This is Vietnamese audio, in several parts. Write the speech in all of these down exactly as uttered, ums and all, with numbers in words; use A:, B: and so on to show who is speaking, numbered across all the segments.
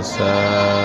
A: สะ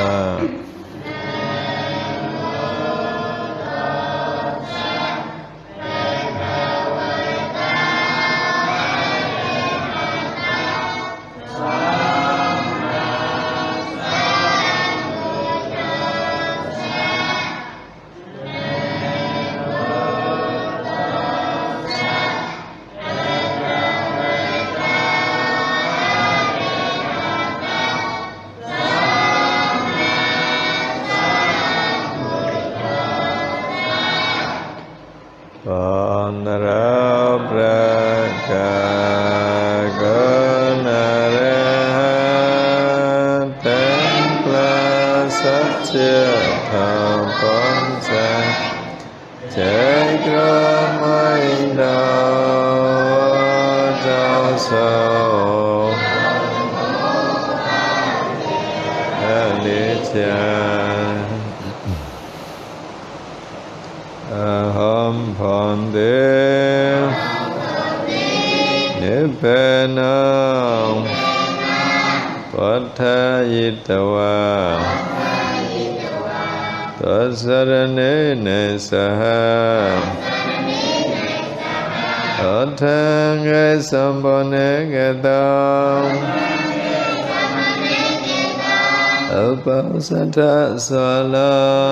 A: สัทธะสวะโล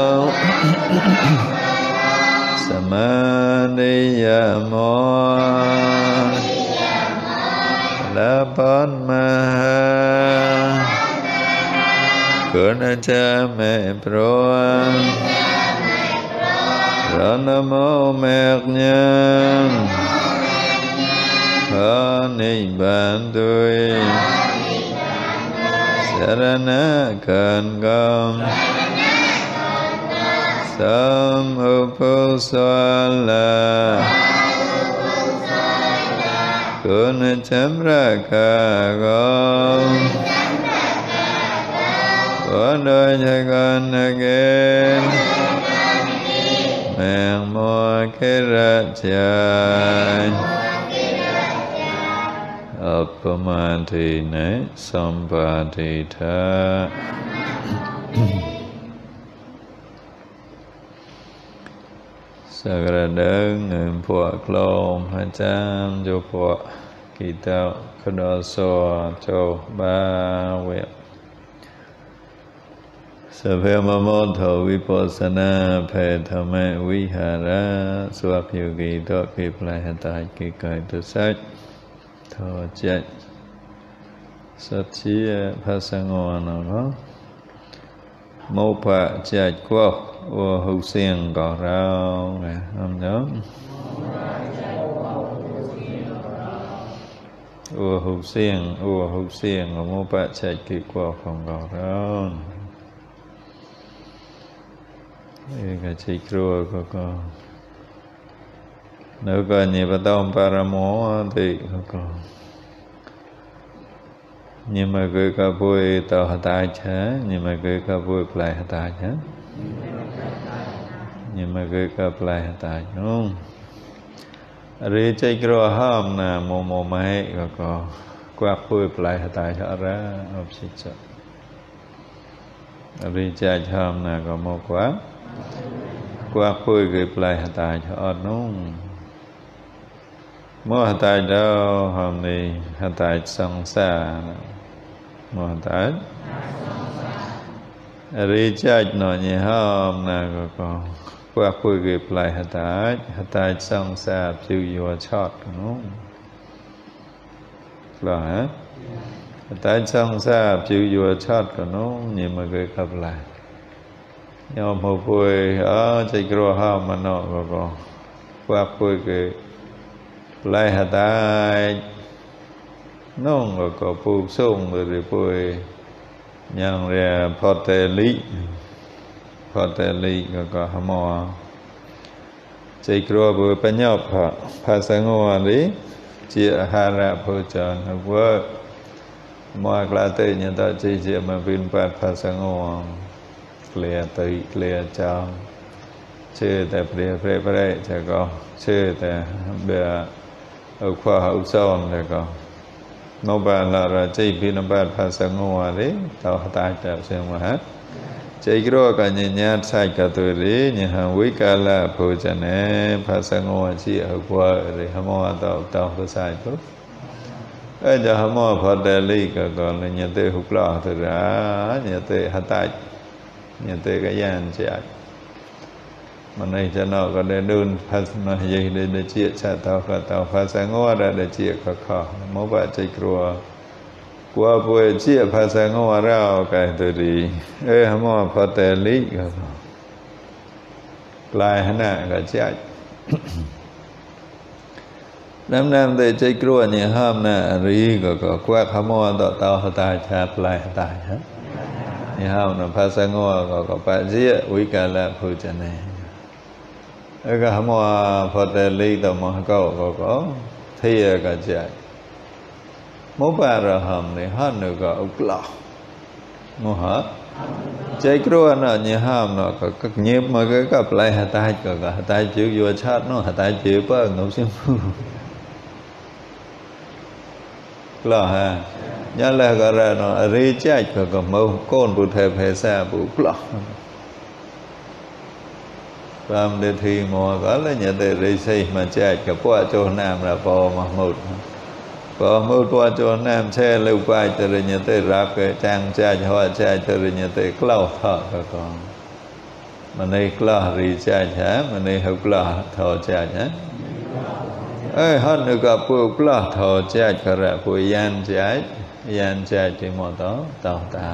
A: สมาธิยโมละปันมหาคุณจะไม่โปรดรณโมเมกยังขอนิบานด้วยสรณะกันกมสัมอุปุสวะคุณจำรักกมวันโดยจะกันนักเอนแมงมัวกิระใจอัปปมาทิเนสัมปาทิทาสักระดังเงินพวกลมอาจารย์โยพวกกิตาคดอสวโจบาเวสเพมโมโทวิปัสสนาเพธรรมวิหาระสวพิวกิโตกิปลายตายกิกายตุสัจทอจัดสัจจีภาษางอนนะโมภะจัดกว่าวัวหูเสียงก่อเราไงน้ำน้ำวัวหูเสียงวัวหูเสียงโมภะจัดกี่กว่าของก่อเราเอกชิครัวก็ก็nếu có nhiều bắt đầu paramo thì có nhưng mà cái cà phê tao hạt tai chả nhưng mà cái cà phê lại hạt tai chả nhưng mà cái cà phê hạt tai đúng rồi chạy qua ham nè mồ mồ máy có có qua phê lại hạt tai chả ra ốp xịt chả rồi chạy ham nè có mồ quá qua phê cái lại hạt tai chả đúng mua hạt tai đó hôm nay hạt tai song xa mua hạt tai ri chạy nó nhẹ hôm nào có có qua phơi ghép lại hạt tai hạt tai song xa chịu vô chót nó là hả hạt tai song xa chịu vô chót của nó nhưng mà cái gặp lại nhom hồ phơi ở chạy qua hôm mà nó có có qua phơi cái lại hạt tai nông rồi có phụ sung rồi rồi nhang ra poteli poteli có có hamo chạy qua bữa bên nhau phật phật sang ngô đi chia hara phật trần vợ mọi cái tự nhiên ta chỉ chia mà viên phật phật sang ngô clear tự clear cho chơiแต่เปรี้ยเปรี้ยเปรี้ยจะก็chơiแต่เบื่อเอาข้าวเอาซ้อนแล้วก็ Mau bà là ra chạy phi nó bà phá sang ngô đấy tao tai trao xem mà hát chạy cái đó cả nhà nhát sai cả tuổi đấy nhà hàng quý cả là phô chân nè phá sang ngô chỉ ở qua rồi hâm mộ tao tao có sai tốt ấy giờ hâm mộ phật đại lý cả còn là nhà tê hụt lọ từ ra nhà tê hát tai nhà tê cái gian chạy mà này cho nó có để đơn phát nó gì để để chia sẻ tao cả tao phát sáng ngô ra để chia cả khó mỗi bạn chạy qua qua buổi chia phát sáng ngô ra cái từ đi ê hâm mộ phát đại lý cả lại hả nè cả chạy năm năm để chạy qua nhà ham nè ri có có qua hâm mộ tao tao tai chặt lại tai hết nhà ham nó phát sáng ngô có có bạn chia quý cả là phụ chân này cái hâm mộ Phật đại lý tao mà có có có thi cả chạy mỗi bà ra hầm này hết nữa có ốc lọ mua hết chạy kêu nó như hầm nó có các nhịp mà cái cặp lại hạt tai có cả hạt tai chịu vừa chát nó hạt tai chịu bơ ngấu xem lọ ha nhớ là cái ra nó ri chạy có có mâu con bụt thề phê xa bụt lọ làm để thì mùa có là nhà để đi xây mà chạy cả qua chỗ nam là bò mà một bò một qua chỗ nam xe lưu quay từ nhà để ráp cái trang chạy hoa chạy từ nhà để clau thọ cả con mà này clau đi chạy hả mà này học clau thọ chạy nhá ơi hơn nữa gặp phụ clau thọ chạy cả ra phụ yan chạy yan chạy thì mùa đó tao ta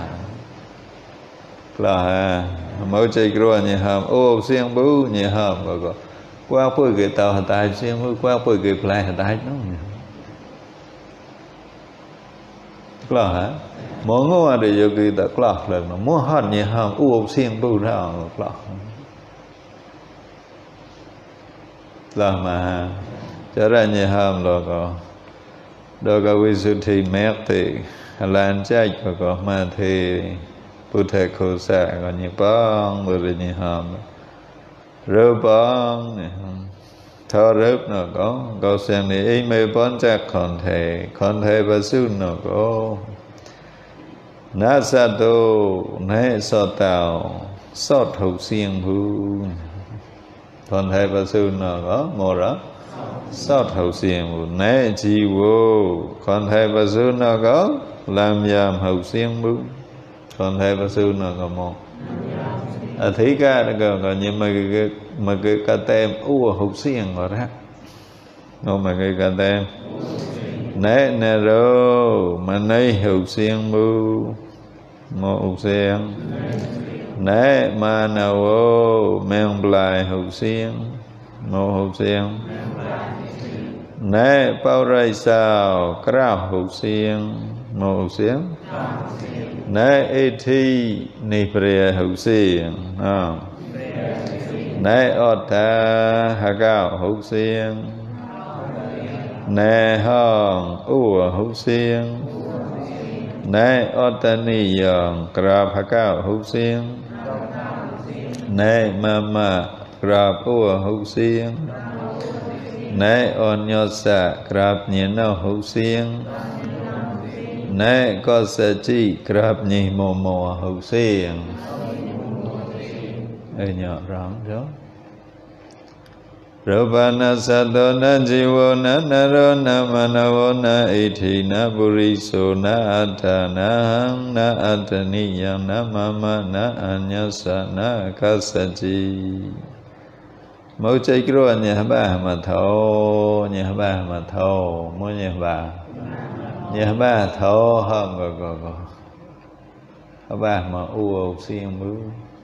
A: là mới chạy qua nhà hầm ô xiên bú nhà hầm rồi qua phơi cái tàu tài xiên bú qua phơi cái plei tài nó là hả mỗi ngô để vô cái ta là lần nó mua hết nhà hầm ô xiên bú ra là là mà trở ra nhà hầm rồi có đó có vi sư thì mẹ thì làm chạy có mà thì Bụt thầy khổ xa còn như bóng bởi như hòm rớp bóng thọ rớp nó có có xem này ý mê bóng chắc còn thầy còn thầy bà sư nó có nát xa tô nế so tàu sót hụt xiên bú còn thầy bà sư nó có mô đó sót hụt xiên bú nế chi vô còn thầy bà sư nó có làm giảm hụt xiên bú còn thầy bà sư nó có một à thí ca nó có có nhưng mà cái mà cái ca tem u hụt xiên vào rác không mà cái ca tem nè nè rồi mà nay hụt xiên bu một hụt xiên nè mà nào ô men lại hụt xiên một hụt xiên nè bao rai sao krao hụt xiên một hụt xiên nè ê thi ni pria hữu xiên nè ớt ta hà cao hữu xiên nè hòn ua hữu xiên nè ớt ta ni dòng krab hà cao hữu xiên nè mà mà krab ua hữu xiên nè ôn nhot sa krab nhiên nào hữu xiên nè có sẽ chi krab nhì mồ mồ hữu xiên ê nhỏ rõng đó Rupana sadona jivona narona manavona ithina puriso na atana na ataniya na mama na anyasa na kasaji mỗi chạy kêu nhà ba mà thâu nhà ba mà thâu mỗi nhà ba nhà ba thâu hơn rồi rồi rồi ba mà u xiên bướu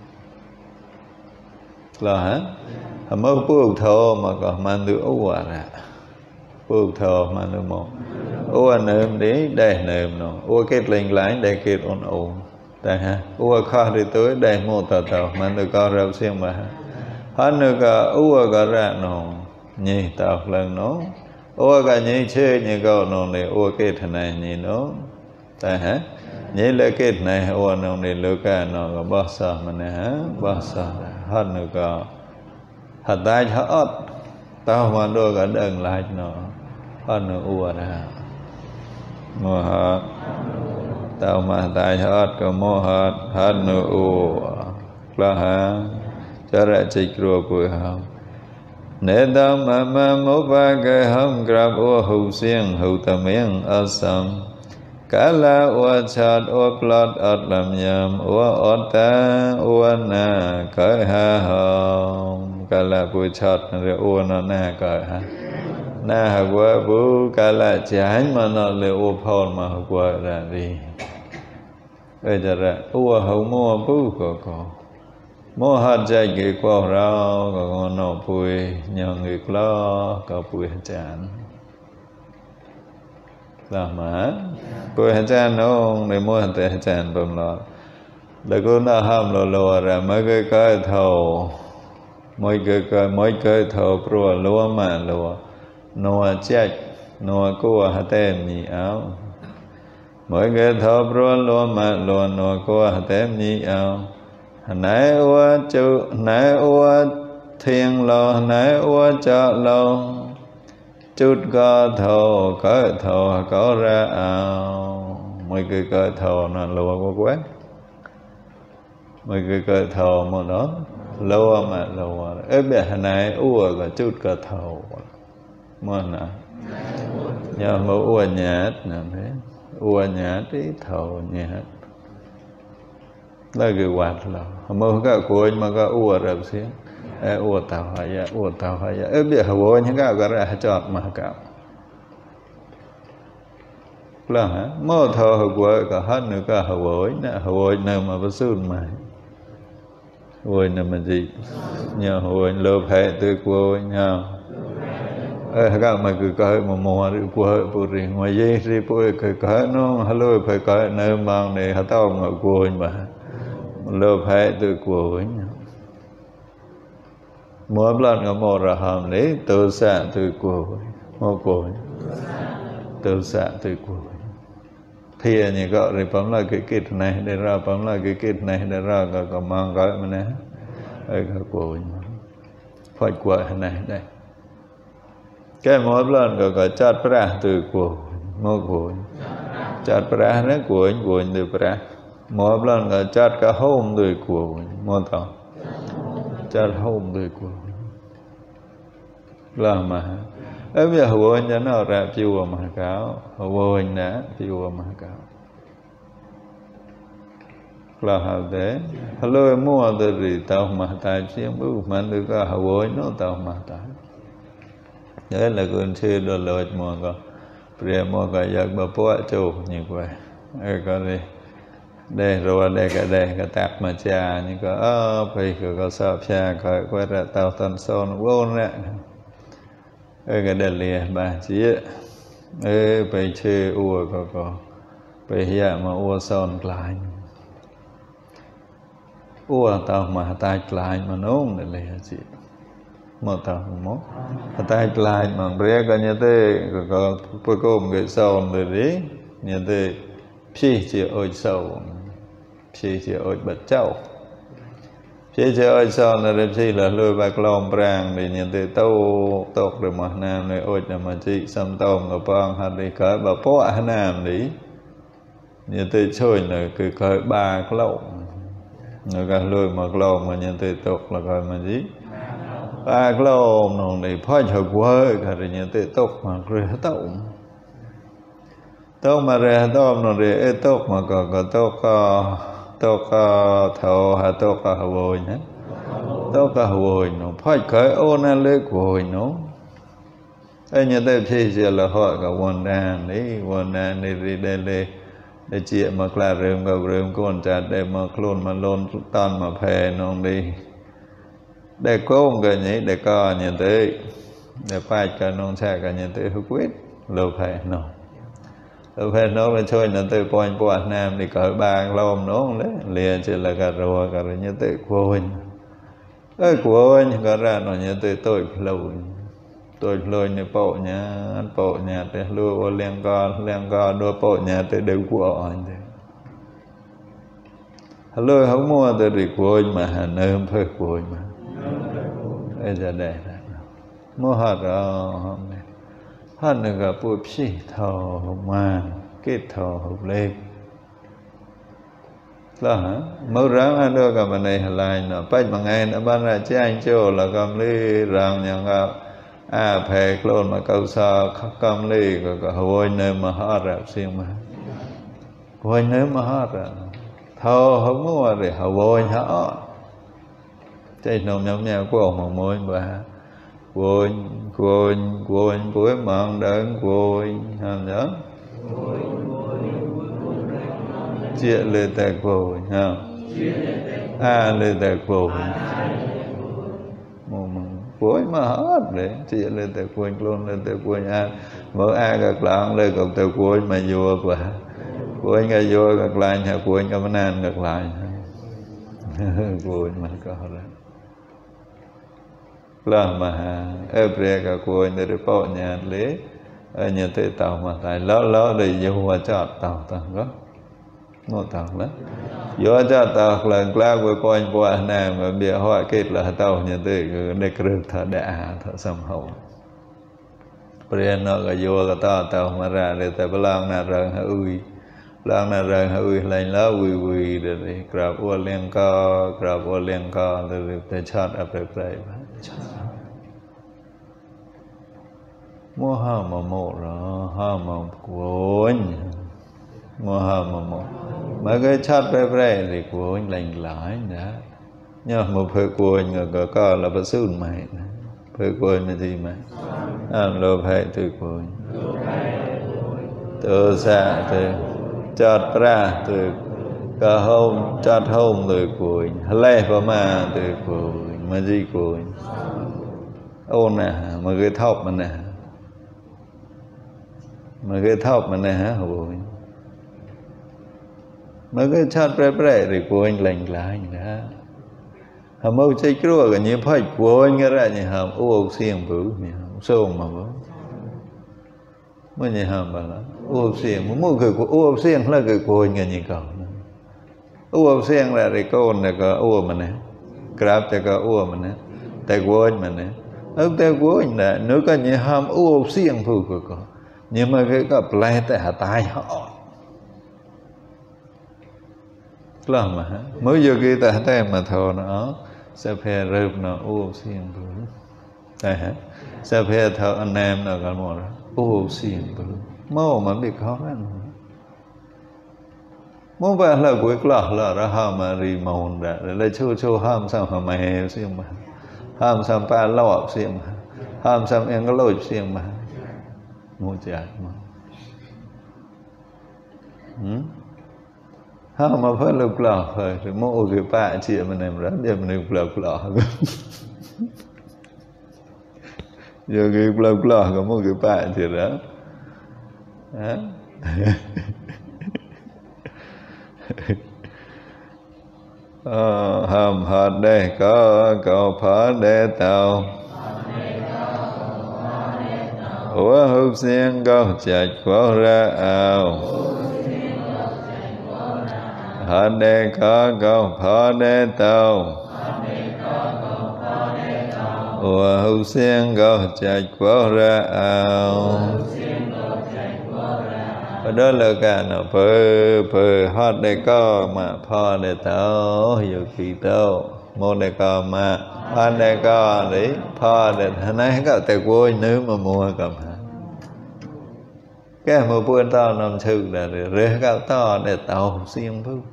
A: là hả mới bướu thâu mà còn mang được u à nè bướu thâu mà được một u nêm đấy đây nêm nó u kết lên lái đây kết ôn ôn đây ha u kho đi tới đây một tờ tờ mà được con rau xiên mà hắn được u cả ra nó nhỉ tao lần nó u cả nhỉ chơi nhỉ câu nó này u kết này nhỉ nó đây hả nhỉ là kết này u nó này lừa cả nó có bao giờ mà này hả bao giờ hắn được hạt tai hạt tao mà đôi cả đằng lại nó hắn được u ra mua hết tao mà tại hết có mua hết hết nữa u là hả cho ra chỉ rồi bùi hông nè tâm mà mà mô ba cái hông grab u hữu xiên hữu tâm miếng ở sầm cả là u chát u plot ở làm nhầm u ở ta u na cởi ha hông cả là bùi chát rồi u nó na cởi ha na ha qua bù cả là trái mà nó lệ u phòn mà qua ra đi bây giờ ra u hậu mua bù có có mua hạt trái cái qua rau có con nó bùi nhờ người lo có bùi chán là mà bùi chán nó để mua hạt trái chán bầm lo để cô nó ham lo lo ra mấy cái cái thầu mấy cái cái mấy cái thầu pro lo mà lo nô chết nô cô hạt tem nhị áo mỗi cái thọ pro lo mà lo nô cô hạt tem nhị áo nãy ua chu nãy ua thiên lo nãy ua cho lo chút có thọ có thọ có ra áo mỗi cái cái thọ nó lo quá quá mấy cái cái thọ mà đó lo mà lo ấy bây giờ nãy ua có chút có thọ mà nè nhờ mà ua nhạt nè thế ua nhạt tí thầu nhạt là cái quạt là mà cái cuốn mà cái ua rập xí ua tàu hay ya ua tàu hay ya ấy bây giờ ua những cái cái ra chọt mà cả là hả mơ thầu của cả hết nữa cả ua nè ua nơi mà bớt sùn mà ua nè mà gì nhờ ua lợp hệ từ ua nhờ ơ các mày cứ coi mà mò đi qua bữa rồi ngoài dây đi bữa cứ coi nó hello phải coi nơi mang này hả tao mà qua mà lơ phải từ qua mua lần ngắm mò ra hàm đấy từ xa từ qua mua qua từ xa từ qua thì như gọi rồi bấm lại cái kit này để ra bấm lại cái kit này để ra có có mang cái mà nè ơi cái qua phải qua này đây cái mỗi lần có có chát pra từ của mỗi của chát pra nó của của từ pra mỗi lần có chát cả hôm từ của mỗi tao chát hôm từ của là mà ấy bây giờ hồ anh cho nó ra chiều mà cáo hồ anh đã chiều mà cáo là hậu thế hello mua từ gì tao mà tài xem bữa mà được cả hồ anh nó tao mà tài nhớ là con sư đồ lột mà có bề mà có giặc bà bố chủ như vậy ấy có đi đây rồi đây cái đây cái tạp mà cha như có ơ phải có sập cha có quay ra tàu tần son vốn đấy ấy cái đây lìa bà chỉ ấy phải chơi ua có có phải hiện mà ua son lại ua tàu mà tai lại mà nông để lìa chỉ một tàu một tay lại mà bữa cái như thế có có có một cái sầu rồi đấy như thế phi chỉ ôi sầu phi chỉ ôi bật châu phi chỉ ôi sầu là để phi là lôi bạc lom prang để như thế tàu tộc rồi mà nam này ôi là mà chị xăm tôm ở bang hạt đi cái bà po nam đấy như thế chơi là cứ cái ba cái lồng người ta lôi mà lom mà như thế tộc là cái mà gì ba cái lồng nó này phải chờ quay cả rồi như thế tộc mà rồi tàu tàu mà rồi tàu nó rồi tộc mà có có tộc tộc thầu hay tộc hồi nhé tộc hồi nó phải khởi ôn ăn lấy hồi nó ấy như thế thì chỉ là họ cả quần đàn đấy quần đàn này đi đây đây để chị mà là rừng gặp rừng con chặt để mà khôn mà lôn tan mà phè nó đi để có cái nhỉ để co như thế để phải cái nông xe cái như thế hữu quyết lâu phải nó lâu phải nó mới chơi như thế point point nam thì cỡ ba lom nó đấy liền chỉ là cà rùa cà rùa như thế của anh ơi của anh cà ra nó như thế tôi lâu tôi lôi như bộ nhà anh bộ nhà để lùa liền co liền co đua bộ nhà để đều của anh thế lôi không mua từ đi của anh mà hà nơi không phải của anh mà bây giờ đây là mua hạt rồi hạt này gặp bụi phi thầu mà kết thọ hợp lệ là hả mơ ráng ăn được cả bên này lại nó bách bằng ngày nó ban ra chế anh chỗ là cầm ly rằng nhàng gặp à phê clone mà câu sa cầm ly có có hồi nơi mà hết rồi xiên mà hồi nơi mà hết rồi thâu không mua thì hồi hết chạy nồng nhom nhào của ông mong môi bà vui vui vui vui mong đấng vui hàm nhớ chia lê tạc vui ha a lê tạc vui vui mà hết đấy chia lê tạc vui luôn lê tạc vui a mở a gật lạng lê cọc tạc vui mà vua bà vui nghe vua gật lại nhà vui nghe bên an gật lại vui mà có rồi là mà ở bề cả cô người ta bảo nhà lễ ở nhà tự tàu mà tại lỡ lỡ để vô qua chợ tàu tàu đó ngô tàu đó vô chợ tàu lần qua với coi qua này mà bịa hỏi kết là tàu nhà tự để kêu thợ đã thợ sầm hậu bề nó là vô cái tàu tàu mà ra để tại belang na rừng hơi ui belang na rừng hơi ui lên lỡ ui ui để grab ô liên co grab ô liên co để để chọn ở bề bề mua ha mà một rồi ha mà cuốn mua ha mà một mà cái chát bè bè thì cuốn lành lái đã nhớ một phơi cuốn người có có là bớt sùn mày phơi cuốn là gì mày ăn lô phơi từ cuốn từ xa từ chát ra từ cả hôm chát hôm từ cuốn lê vào mà từ cuốn mà gì cuốn ôn nè mà cái thóc mà nè mà cái thóc mà nè hả hồi mà cái chát bè bè thì của anh lành lại đó hàm mâu chơi cua cái như phải của anh cái ra như hàm u xiên bự như hàm sông mà bự mới như hàm bà đó u xiên mà mua cái của u xiên là cái của anh cái như cầu u xiên là cái con này có u mà nè grab cho có u mà nè tay của anh mà nè ông tay của anh là nếu có như hàm u xiên bự của con nhưng mà cái cái plei tại hạ tai họ là mà mới vô kia tại tay mà thò nó sẽ phê rượp nó u xiên bự đây hả sẽ phê thọ anh em nó còn một u xiên bự mô mà bị khó khăn muốn về là cuối lọ là ra hàm mà rì mòn đã để lấy chô chô hàm sao hàm mày xiên mà hàm sao pa lọ xiên mà hàm sao em có lôi xiên mà mua chả mà ha mà phải lục lọ rồi rồi mua cái bạ chị mình làm rất đẹp mình lục lọ giờ cái lục lọ có mua cái bạ chị đó hàm hạt đây có cầu phá đê tàu ủa hụt xiên câu chạch quao ra ao hạt đê có câu phá đê tàu ủa hụt xiên câu chạch quao ra ao và đó là cả nó phơ phơ hạt đê có mà phá đê tàu dù kỳ tàu một đê có mà hạt đê có đấy phá đê thằng này có thể quên nếu mà mua cầm cái mà buôn tao nằm sự là rửa cao to để tàu xiên phú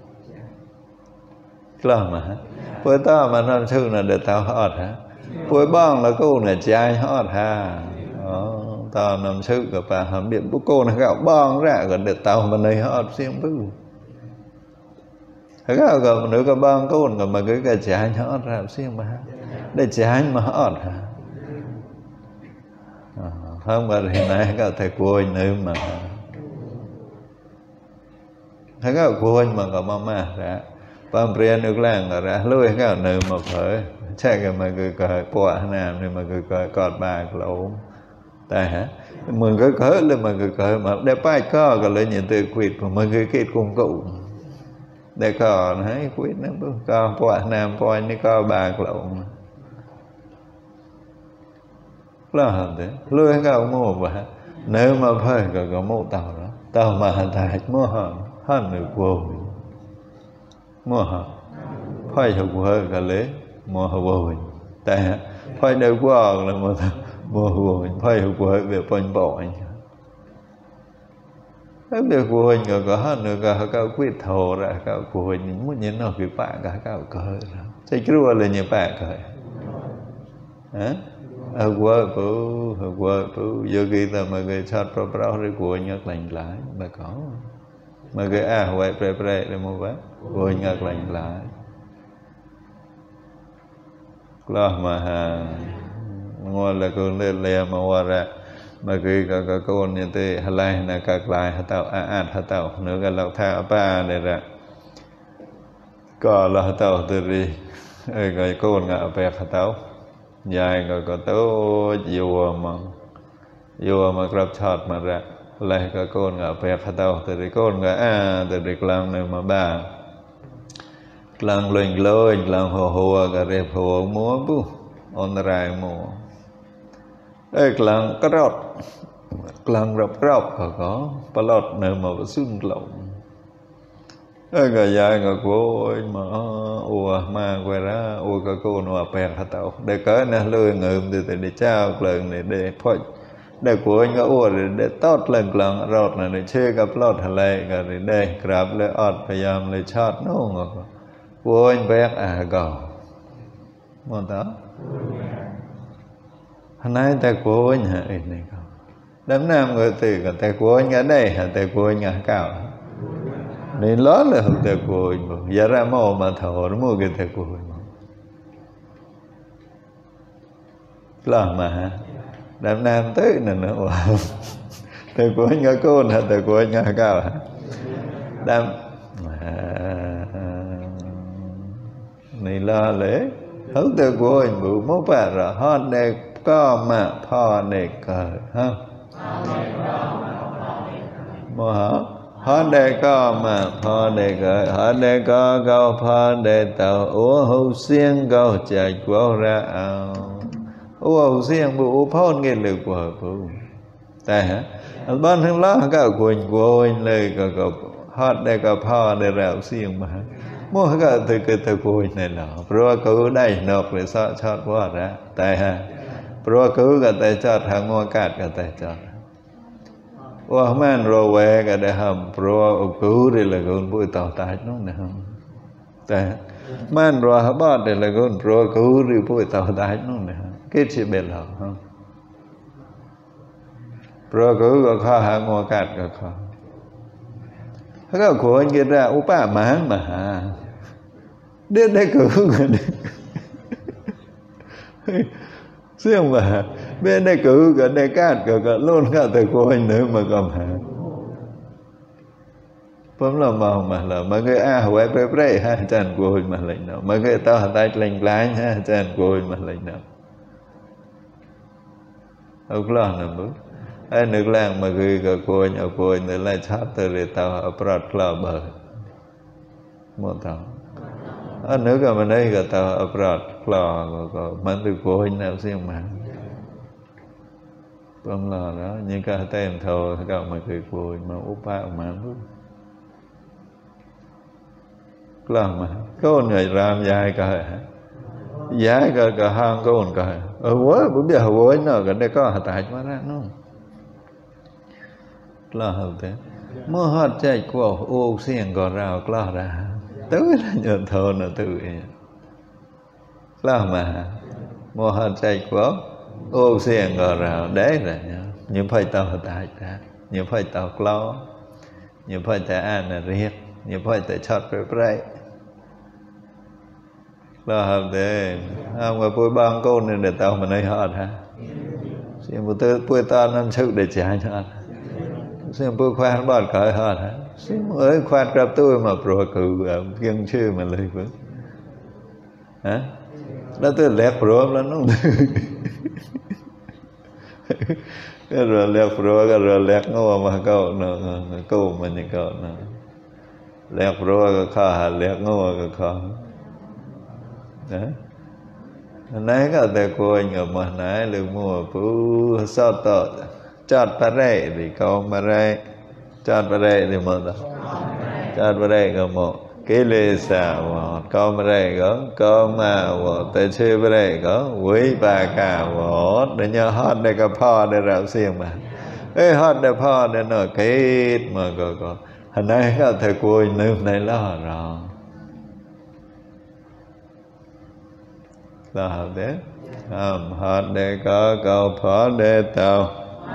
A: là mà buôn tao mà nằm sự là để tàu hót hả buôn bong là cô là trai hót ha tao nằm sự của bà hầm điện của cô là gạo bong ra gần để tàu mà này hót xiên phú gạo gần nữa có bong cô là mà cái cái trai hót ra xiên mà để trai mà hót hả không mà hiện nay các thầy cô anh nữa mà thấy các cô anh mà có mama ra bám riêng nước làng ra lôi các nữ mà phải chạy cái mà cười cười quả nam nên mà cười cười cọt bà lỗ tại hả mình cứ cỡ lên mà cười cười mà để bài co còn lấy nhìn từ quỵt của mình cười kết cùng cụ để còn thấy quỵt nó bước co quả nam coi nó co bà lỗ là hẳn thế lôi các ông mua bà nếu mà phải có có mộ tàu đó tao mà hạt thải mua hả hẳn được vô mua hả phải học vô cả lễ mua học vô tại phải đâu qua là mua mua vô phải học vô về phân bỏ anh cái việc vô người có hẳn được cả các quyết thổ ra các vô những muốn nhìn nó cái bạn cả các cỡ chạy kêu là nhiều bạn cỡ hả ở quê phụ ở quê phụ giờ khi ta mà cái chặt pro pro rồi của nhắc lành lại mà có mà cái à quay pre pre để mua vé của nhắc lành lại lo mà hà ngồi là con lên lè mà qua ra mà cái cái cái con như thế hà lai là các lại hà tàu à à hà tàu nữa cái lộc tha ba này ra có là hà tàu từ đi cái con ngã bẹt hà tàu dài rồi có tố vua mà vua mà gặp chọt mà ra lại có con ngã bẹt hà tàu từ đi con ngã à từ đi làm này mà ba làm luyện lôi làm hồ hồ cả đẹp hồ múa bu on rai múa đây làm cái rọt làm rập rập có có palot nơi mà xuân lộng ơi người dài người cô mà ủa mà quay ra ủa cái cô nó bèn hạt tàu để cái này lười ngợm từ từ để trao lần này để phơi để của anh cái ủa để để tốt lần lần rọt này để chơi cái palot hạt lệ cái để đây grab lấy ọt bây giờ lấy chót nó ngọc của anh bèn à gò mòn đó hôm nay ta của anh hả này không đám nam người từ cái ta của anh ở đây hả ta của anh ở cao nên lớn là học ta của anh giờ ra mò mà thở nó mua cái ta của anh là mà hả đám nam tới là nữa wow ta của anh ở cô hả ta của anh ở cao hả đám này là lễ hướng ta của anh bự mốt bà rồi hết đây có mà phò này cờ ha mà hả hết đây có mà phò này cờ hết đây có câu phò này tàu ủa hữu xiên câu chạy của ra ao ủa hữu xiên bù phôn nghe lực của bù tại hả bên thằng lá cái quỳnh của anh lời có có hết đây có phò này rào xiên mà mua cái từ cái từ quỳnh này nọ rồi cứ đây nộp để sợ chót quá ra tại hả rồi cứ cái tay chót hàng mua cát cái tay chót ủa man rồi về cái để hầm rồi cứ đi là con bụi tàu tái nó nè không tại man rồi hả bớt để là con rồi cứ đi bụi tàu tái nó nè cái gì bền lắm không rồi cứ có kho hàng mua cát cái kho cái của anh kia ra úp bà máng mà hả đến đây cứ xương mà bên đây cứ cả đây cát cả cả luôn cả từ cô anh nữa mà cầm hả bấm là màu mà là mà người a hỏi bê bê ha chân của mà lệnh nào mà người ta hạt tay lệnh lái ha chân của mà lệnh nào ông lo nè bố ai nước làng mà người cả cô anh ở cô anh để lại chát từ để tao ở bờ là bờ một tao ở nước cả mình đây cả tao ở bờ là có mang từ cô anh nào xem mà bấm là đó nhưng cả tên thầu cả mà người cô mà úp ba mà luôn làm mà có người làm dài cả dài cả cả hang có một cái ở quá bữa giờ với nó cái đây có hạt tài quá ra nó là hợp thế mua hạt chạy của ô xiên còn rào là ra tới là nhận thầu là tự là mà mua hạt chạy của ô xiên còn rào đấy là những phải tàu tài ra những phải tàu lo những phải tại an là riết những phải tại chót bể bể là hợp thế không có bôi băng câu nên để tao mà nơi họ hả xem một tư bôi tao năm sự để trả cho xem bôi khoan bọn cởi họ hả xem ơi khoan gặp tôi mà rồi cử kiêng chưa mà lấy vững hả đó tôi lẹt rồi là nó cái rồi lẹt rồi cái rồi lẹt ngô mà câu nó câu mà những câu nó lẹt rồi cái kho hả lẹt ngô cái kho đó nãy cái tay cô anh ở mà nãy lưng mua phú sao tọt chót bà rệ thì câu bà rệ chát vào đây thì một chát vào đây có một cái lê xà một có vào đây có có mà một tới chơi vào đây có với ba cả một để nhớ hót để có phò để rạo xiềng mà ê hót để phò để nó kết mà có có hồi nay có thầy cô nương này lo rồi là hợp đấy um, hót để có cầu phó để tàu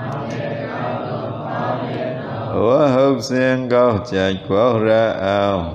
A: ủa hụt xiên câu chạy quẩu ra ao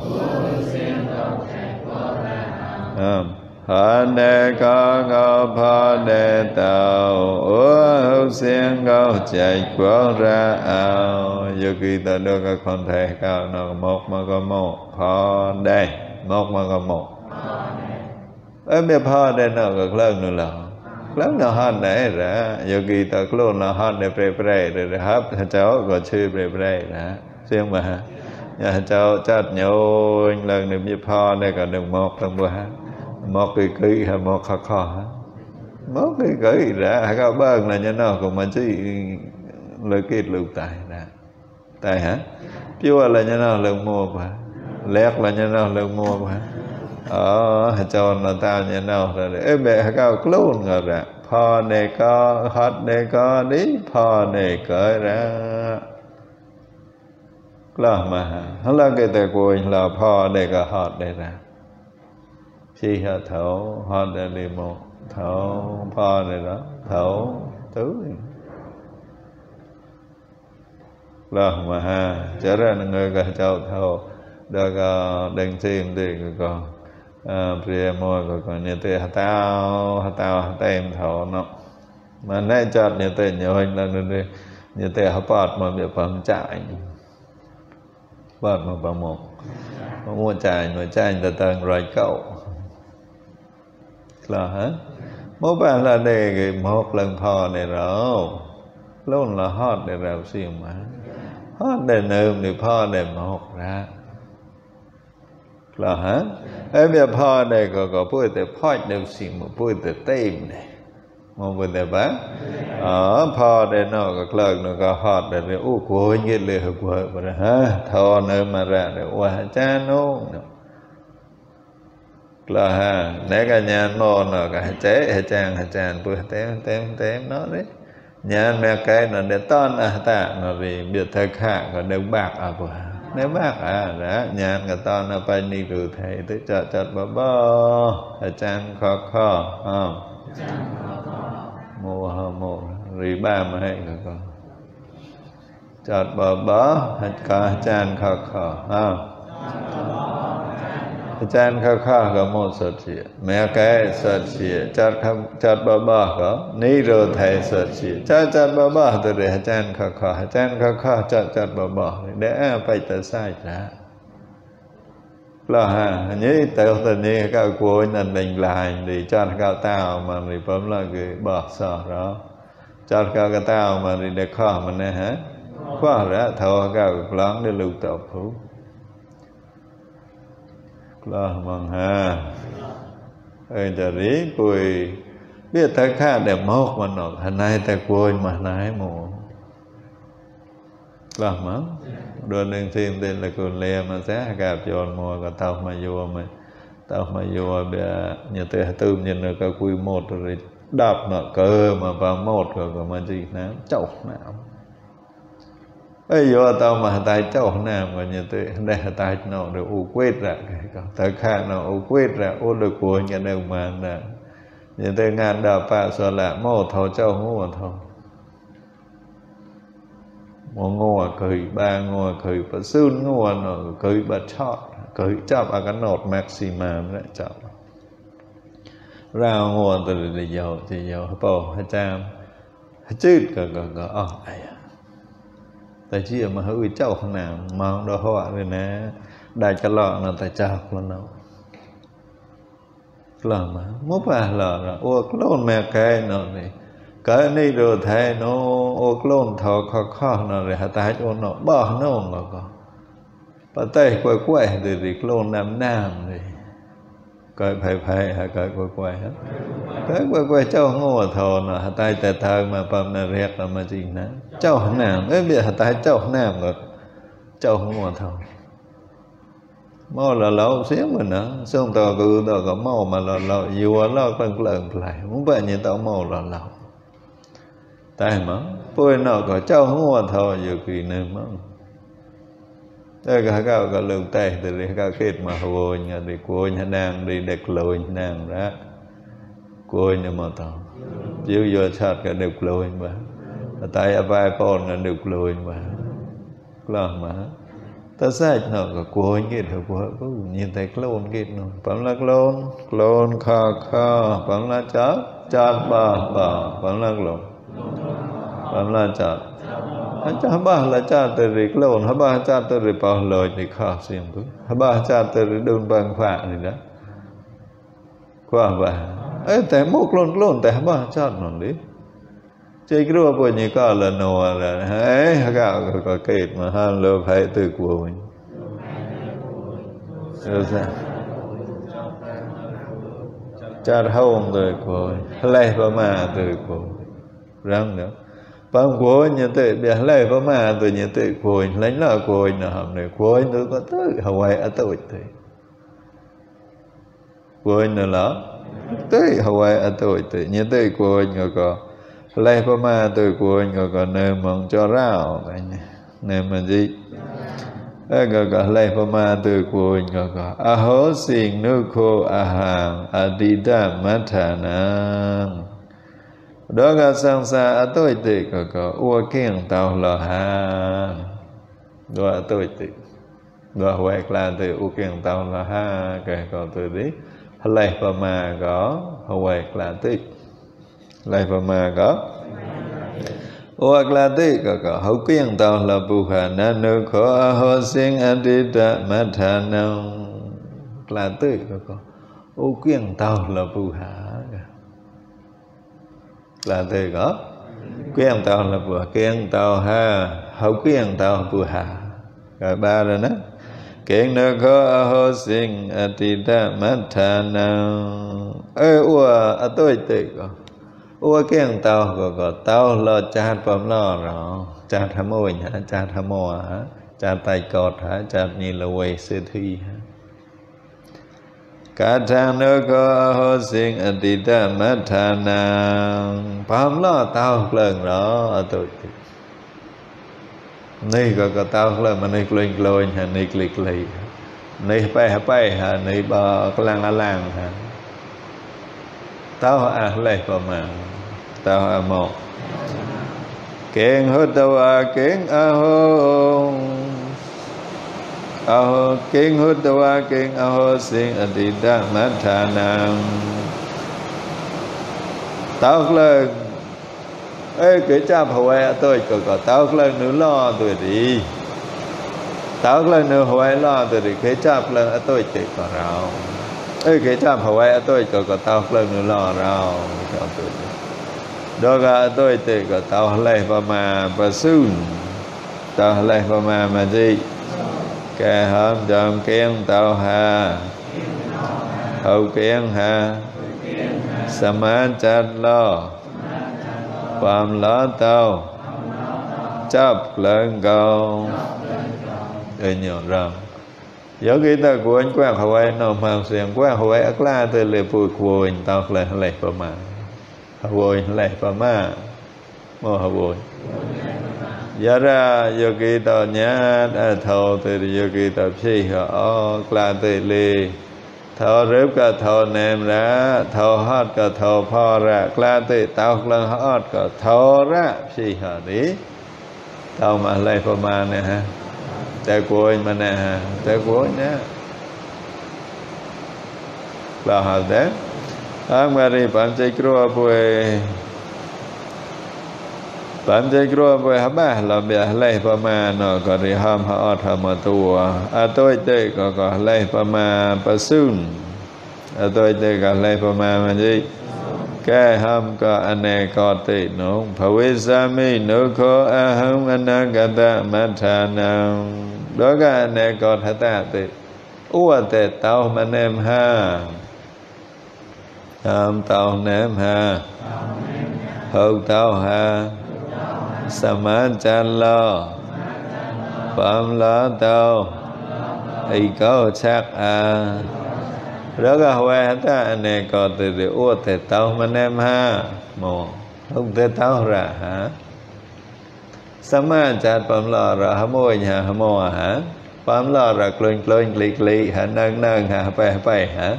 A: hót để có cầu phó để tàu ủa hụt xiên câu chạy quẩu ra ao giờ khi ta đưa các con thầy cao nó một mà có một phó đây một mà có một ở bên phó đây nó có lớn nữa là lớn nó hót đấy ra giờ khi ta luôn nó hót để pre pre để hấp cháu có chơi pre pre ra riêng mà nhà cháu chặt nhau lần này bên phó đây còn được một lần bữa một cái kỹ hay một khó khó một cái kỹ ra các bạn là như nào cũng mà chỉ lời kết lưu tài ra tài hả chưa là như nào lần mua mà lẹt là như nào lần mua mà ở cho nó tao như nào rồi ê mẹ cao luôn rồi ra phò này có hót này có đi phò này cởi ra là mà hắn là cái tài của anh là phò này có hót này ra chi hả thấu hót này đi một thấu phò này đó thấu thứ là mà ha trở ra là người cả cháu thấu được đừng xem thì còn pria môi của con như thế tao tao tem thầu nó mà nãy chợt như thế nhiều hình lần nữa như thế họ bọt mà bị phẩm chạy bọt mà bằng một mua chạy mà chạy từ tầng rồi cậu là hả mỗi bạn là đề cái một lần phò này rồi luôn là hot để rào xiêm mà hot để nơm thì phò để một ra là hả em bây giờ đây có có bữa để phơi đều xịn một bữa để têm này một bữa để bán ở phơi đây nó có lần nó có hot để để u của như lệ của vậy ha thò nơi mà ra để qua cha nó là ha để cả nhà nó nó cả chế hay chàng hay chàng bữa tém tém tém nó đấy nhà mẹ cái nó để ton à ta nó vì biệt thời khác còn đều bạc à bữa nếu bác à đã nhà người ta nó phải đi từ thầy tới chợ chợ bờ bờ ở trang khó khó không mua hờ mua rì ba mà hay rồi con chợ bờ bờ hết cả trang khó khó không trang khó khó có một sự chuyện mẹ cái sự chuyện chợ chợ bờ bờ có ní rồi thầy sự chuyện chợ chợ bờ bờ từ để trang khó khó trang khó khó chợ chợ bờ bờ để phải tự sai trả là ha như tự tự nhiên các cô nên định lại thì cho cao tao mà thì phẩm là cái bờ sờ đó cho cao cái tao mà thì để khó mà nè hả khó ra thầu cao láng để lưu tập phú là mong ha ơi giờ rí cùi biết thấy khác để mốc mà nó hồi nay ta cùi mà nãy mù là mong đưa lên thêm tên là cùi lê mà sẽ gặp tròn mùa cả tao mà vô mà tao mà vô bây như thế tư nhìn được cái cùi một rồi đập nó cơ mà vào một rồi còn mà gì nó chọc nào ấy vô tao mà tay cháu nam mà như thế đây tay nó được u quét ra cái tay khác nó u quét ra u được của nhà đâu mà nè như thế ngàn đào pa xóa lạ mô thầu cháu ngô thầu một ngô cười ba ngô cười và xương ngô nó cười và chót cười chắp ở cái nốt maximum đấy chắp rau ngô từ từ dầu thì dầu bò hay cham chứ cờ cờ cờ ờ tại chỉ mà hơi cháu không nào mong đó họ rồi nè đại cái lọ là tại chào luôn đâu là mà mốt à là là ô clone mẹ cái nó này cái này rồi thấy nó ô clone thọ khó khó nó rồi hạt tái cho nó bỏ nó mà có và tay quay quay thì thì clone nam nam thì cái phải phải hay cái quay quay hết cái quay quay cháu ngô thọ nó hạt tay tại thơ mà bầm là riết là mà gì nè cháu nam ấy bây hạt tay cháu nam rồi châu không mà thôi mau là lâu xíu mình nữa xong tao cứ tao có mau mà là lâu vừa lo lần lần lại muốn vậy như tao mau là lâu tại mà bôi nó có châu không mà thôi giờ kỳ này mà đây cả cái cái lượng tay từ đây cái kết mà hồi nhà đi cuối nhà đang đi đẹp lôi nàng ra cuối nhà mà tao chiếu vô sát cái đẹp lôi mà tại vai con là đẹp lôi mà làm mà ta sai nó có cuối cái thôi cuối nhìn thấy clone cái nó vẫn là clone clone kha kha vẫn là chát chát ba ba vẫn là clone vẫn là chát chát ba là chát từ riêng clone ba chát từ riêng bao lời thì khó xem thôi ba chát từ riêng đơn bằng phạ gì đó qua vậy ấyแต่một clone cloneแต่ba chát nó đi chơi cái đó bây giờ có là nô là ấy có có kết mà han lơ phải từ của mình rồi sao cha hông từ của lấy vào mà từ của răng nữa bằng của như thế để lấy vào mà từ như thế của lấy là của nó hầm này của nó có tới Hawaii ở tuổi thì của nó là tới Hawaii ở tuổi thì như thế của nó có lấy vào mà từ của nó có nơi mong cho rau nên mà gì cái cái lấy vào mà từ của nó có a hố sinh nước khô a hàng a đi đa mát thà năng đó là sang xa ở tuổi thì có có ua kiêng tàu lò ha đó ở tuổi thì đó vậy là từ ua kiêng tàu lò ha cái có từ đấy lấy vào mà có vậy là tích lấy vào mà có hoặc là thế có có hậu kiêng tao là bù hà na nô khó ho sinh a đi đa mát thà năng là thế có có hậu kiêng tao là bù hà là thế có kiêng tao là bù kiêng tao ha hậu kiêng tao bù hà cả ba rồi đó kiêng nô khó ho sinh a đi đa mát thà năng ê ua a tôi thế có ua kiêng tao có có tao lo chát bấm lo rồi chát hàm ôi hả chát hàm mò hả chát tay cọt hả chát như là quay sư thi hả cả thang nữa có hồ sinh ở đi đa mát thà năng bấm lo tao lần đó ở tuổi này có có tao lần mà này lên lên hả này click lên này bay hả bay hả này bờ lang la lang hả tao à lấy vào mà tao à một kiêng hốt tao à kiêng a hô a hô kiêng hốt tao à kiêng a hô sinh a đi đa mát thà năng tao lên ê cái cha hồi tôi có có tao lên nữa lo tôi đi tao lên nữa hồi lo tôi đi cái cha lên tôi chỉ có rau ê cái cha hồi tôi có có tao lên nữa lo rau cho tôi đó là tôi thì có tao lấy vào mà và xương tao lấy vào mà mà gì cái hôm đầm kiêng tao ha hậu kiêng ha saman chát loความล้อเต้าchấp lên cầu để nhỏ rằng giờ khi ta của anh quang Hawaii nó mang xiềng quang Hawaii ác la từ lệ bùi của anh tao lại lại vào mà Hawaii lại vào mà mò Hawaii giờ ra giờ khi ta nhá đã thầu từ giờ khi ta phi họ la từ lệ thầu rớp cả thầu ném ra thầu hót cả thầu phò ra la từ tao lần hót cả thầu ra phi họ đi tao mà lại vào mà nè haแต่กวยมันนะแต่กวยนะเราหาได้อังมารีปัญจกรัวป่วยปัญจกรัวป่วยฮับบ้าเราเบียไล่ประมาณเนาะก็ได้ห้ามหาอธรรมตัวอาตัวเตยก็ก็ไล่ประมาณประสุนอาตัวเตยก็ไล่ประมาณมันจีแก่ห้ามก็อเนกกติโนภวิสามิโนโคอะหังอนังกตะมัฏฐานังđó là này còn thật ta thì ua tệ tao mà nem ha tham tao nem ha hậu tao ha saman chan lo bám lá tao ấy có chắc à đó là hoa ta này có từ để uất thể tao mà em ha mồ không thể tao ra hả sama chặt bám lò ra hả môi nhà hả mồ hả bám lò ra clôn clôn lì lì hả nâng nâng hả phải phải hả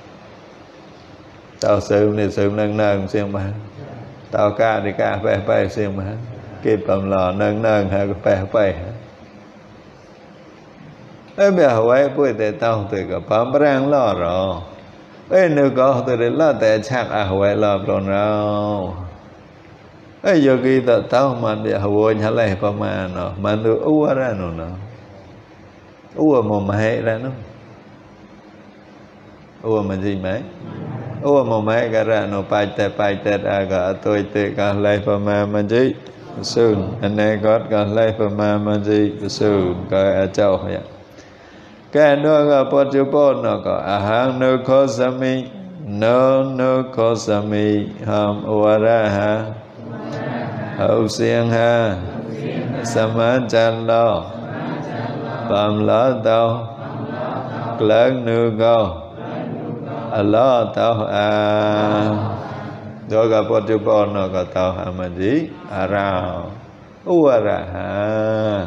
A: tao sớm thì sớm nâng nâng xem mà tao ca thì ca phải phải xem mà kịp bám lò nâng nâng hả phải phải hả ê bây giờ vậy bữa để tao từ cái bám rang lò rồi ê nếu có từ đấy là để chắc à vậy là rồi nào ê giờ khi tao tao mà để hồi nhá lại bao mà nó mà nó ua ra nó nó ua mà mày ra nó ua mà gì mấy ua mà mày cái ra nó bay tè bay tè à cái tôi tè cái lại bao mà mà gì sườn anh này có cái lại bao mà mà gì sườn cái châu vậy cái đó là bắt chước bọn nó có à hàng nó có sami nó nó có sami ham ua ra ha hậu siêng ha saman chan lo bám lá tao lớn nữ go lo tao à đó là bắt chước bọn nó có tao ha mà gì à rào ua ra ha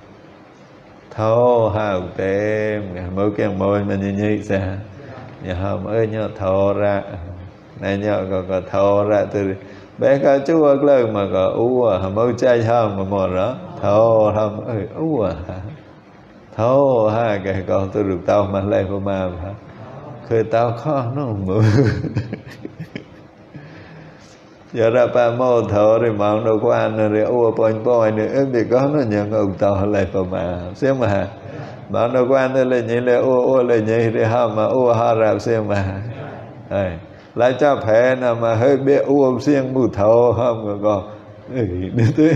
A: thô hào tem mỗi cái môi mình như như sao nhà hôm ơi nhớ thô ra này nhớ có có thô ra từ bé cá chúa lớn mà có ua mới chơi không mà mò đó thô không ơi ua thô ha cái con tôi được tao mà lên của mà khơi tao khó nó mưa giờ ra ba mô thọ rồi mà đâu có ăn rồi ua bòi bòi nữa em thì có nó nhận ông tao lại vào mà xem mà mà đâu có ăn thôi là như là ua ua là như thì ha mà ua ha ra xem mà lại cho phê nào mà hơi biết ua xiên mù thọ không rồi còn đưa tới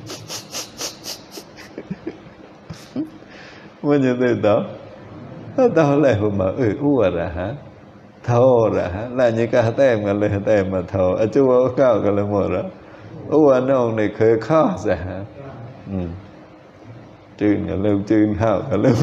A: mới như thế đó tao lại vào mà ừ ua ra hả thô ra là như cái tem cái lên tem mà thô ở chỗ cao cái lên một đó ua nó này khơi khó ra chừng cái lâu chừng hao cái lâu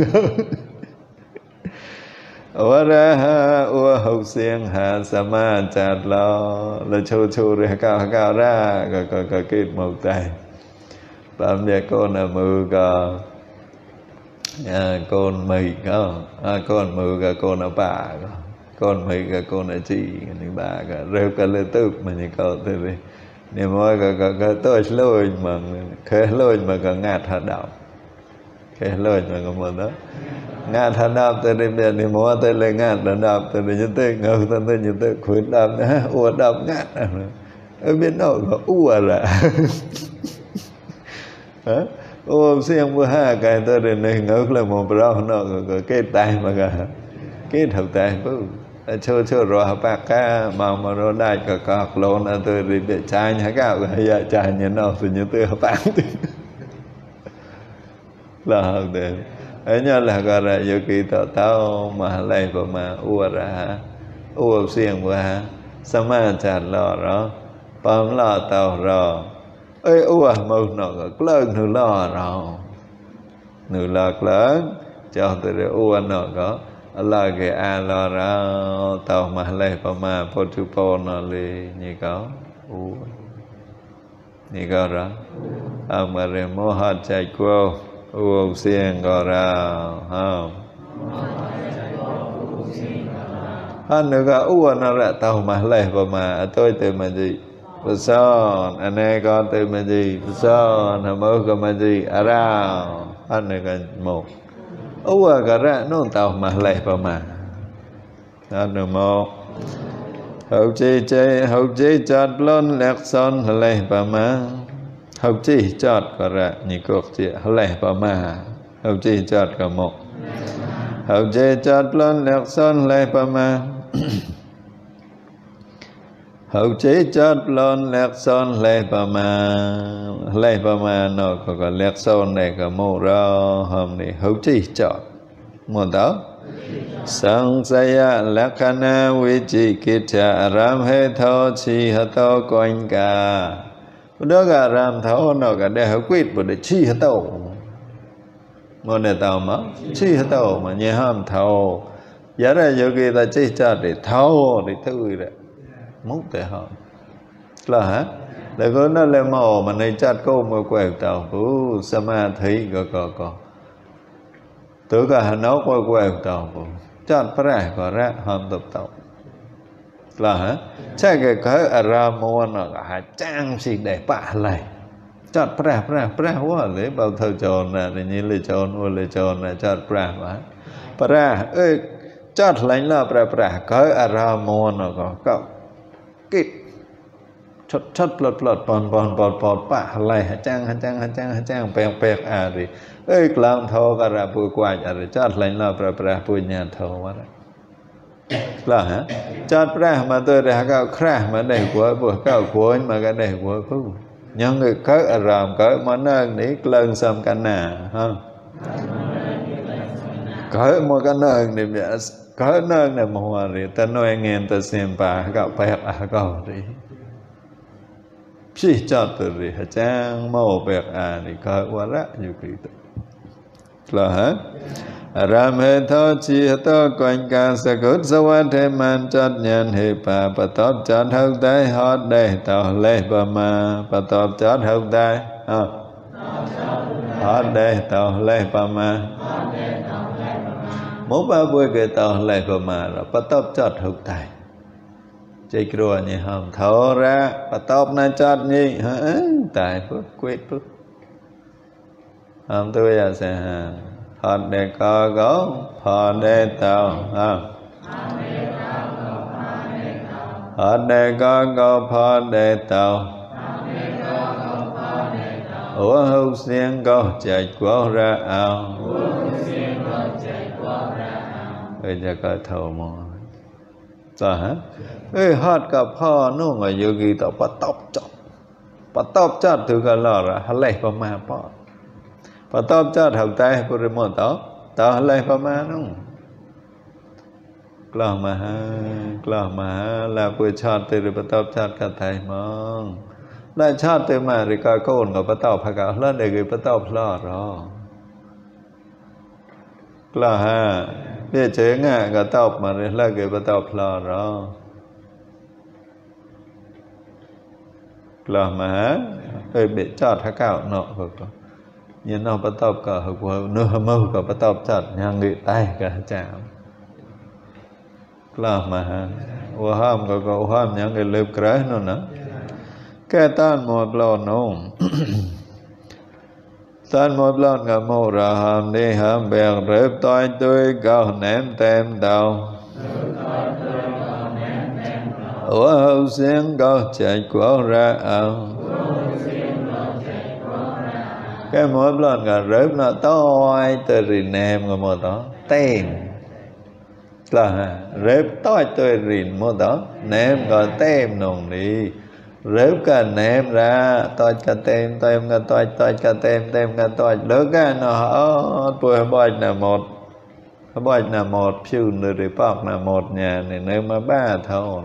A: ua ra ha ua hậu xiên ha sama chặt lo là châu châu rồi cao cao ra cái cái cái kết một tay làm về con là mưa có à, con mì có à, con mưa cả con là bà có con mấy cái con là chị này bà cả rêu cả lên tụp mà như cậu thế này nếu mà cái cái cái tôi lôi mà khé lôi mà cái ngạt hạt đậu khé lôi mà cái món đó ngạt hạt đậu từ đây bây nếu mà tôi lấy ngạt hạt đậu từ đây như thế ngầu từ đây như thế khuyến đậu nữa ua đậu ngạt ở bên đó có ua ra hả ua xiên bữa ha cái tôi đây này ngầu là một rau nó cái cái tay mà cái cái thầu tay bự chưa chưa rồi bạc cá mà mà rồi đại cả cả lon ở từ đi bị chai nhá cả cái giờ chai như nào từ như từ bạc là hơn đấy ấy nhớ là cái là giờ kỳ tao tao mà lại vào mà ua ra ua xiên qua sama chặt lò đó bám lò tao rồi ơi ua màu nó cái lớn nửa lò rồi nửa lò lớn cho từ đây ua nó có là cái a lo ra tao mà lấy vào mà phô chú phô nó li như có u như có ra à mà rồi mua hạt chạy qua u xiên có ra không hắn nữa có u nó ra tao mà lấy vào mà tôi từ mà gì bữa sau anh ấy có từ mà gì bữa sau nó mới có mà gì à ra hắn nữa có một ua cái ra nó tao mà lại vào mà anh được một hậu chi chơi hậu chi chặt lon lẹt son lại vào mà hậu chi chặt cái ra như cuộc chị lại vào mà hậu chi chặt cái một hậu chi chặt lon lẹt son lại vào mà hậu chi chặt lon lẹt son lại vào mà lại vào mà nó có cái lẹt son này cái màu ra hôm nay hậu chi chặt một đó sang saya lakana vichikitya ram he tho chi hato koin ka đó là ram thao nó cả để hậu quyết của để chi hato mô nè tàu mà chi hết tàu mà nhẹ ham thầu giá ra yogi ta chi cha để thầu để thư đấy múc để họ là hả để có nó lên màu mà này chặt câu mà quẹo tàu u sama thấy có có có từ cả hà nấu quẹo quẹo tàu chặt phải có ra hòn tập tàu là hả chắc cái cái aramon nó hà trang gì để bạ lại chặt phải phải phải quá lấy bao thơ tròn nè để nhìn lấy tròn ô lấy tròn nè chặt phải mà phải ơi chặt lạnh là phải phải cái aramon nó có có kít chốt chốt lọt lọt bòn bòn bòn bòn bạ lại hà trang hà trang hà trang hà trang bẹc bẹc à đi ơi làm thâu cả ra bùi quay à rồi chặt lạnh là phải phải bùi nhà thâu quá đấy là hả chặt ra mà tôi đã cao khra mà đầy của bùi cao của mà cái đầy của cứ nhưng người cỡ aram cỡ mà nâng để lần xâm cả nà ha cỡ một cái nâng để bị cỡ nâng này mà rồi ta nói nghe ta xem bà cậu bẹc à cậu đi chỉ cho từ đi hả trang màu bẹc à thì cỡ quá rã nhiều kỳ tự là hả Ram he tho chi to quanh ca sa cốt sa wa the man chát nhân he pa pa top chát hậu tai hot đây tao lê pa ma pa top chát hậu tai ha hot đây tao lê pa ma mỗi ba buổi cái tao lê pa ma là pa top chát hậu tai chơi kêu nhỉ hầm thở ra pa top na chát nhỉ hả tai phước quyết phước hầm tôi à sẽ Phật đề co gấu Phật đề tàu Phật đề co gấu Phật đề tàu Ủa hưu xiên câu chạy quá ra ao Ê cha coi thầu mò Sao hả Ê hát cả phò nụ ngồi yogi tàu bắt tóc chọc Bắt tóc chát từ cả lò ra Hả lệ bà ma bọt Phật tóc chát hậu tay của rừng môn tóc tao lấy phá má nông Klau mà ha Klau mà ha Là bữa chát từ rừng tóc chát cả thầy mong Lại chát từ mà rì ca côn của tóc phá cả lên để gửi tóc lo rõ Klau ha Biết chế ngạ cả tóc mà rì là gửi tóc lo rõ Klau mà ha Ê bị chát hả cạo nọ của con nhưng nó bắt tập cả hộp nửa mâu cả bắt tập chặt nhang nghị tay cả chạm là mà ô ham cả ô ham nhang nghị lướp cái nó nè cái tan một lon nông tan một lon cả màu ra ham đi ham bèn rớp toi tôi cao ném tem đầu ô hậu xiên cao chạy quá ra ao cái mỗi lần cả rớp nó toi từ rìn em rồi mà đó tem là rớp toi từ rìn mà đó ném rồi tem nồng đi rớp cả ném ra toi cả tem tem cả toi toi cả tem tem cả toi đỡ cái nó hết bữa bơi là một bơi là một phiêu nữa thì bọc là một nhà này nếu mà ba thâu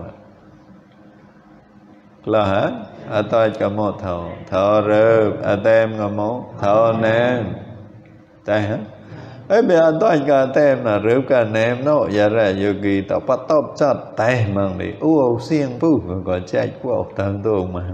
A: là hả à tôi cả một thầu thầu rơ à tem cả một thầu ném tại hả ấy bây giờ tôi cả tem là rớp cả ném nó giờ ra yogi tao bắt tóc chặt tay mang đi u xiên pu còn chạy qua thằng tôi mà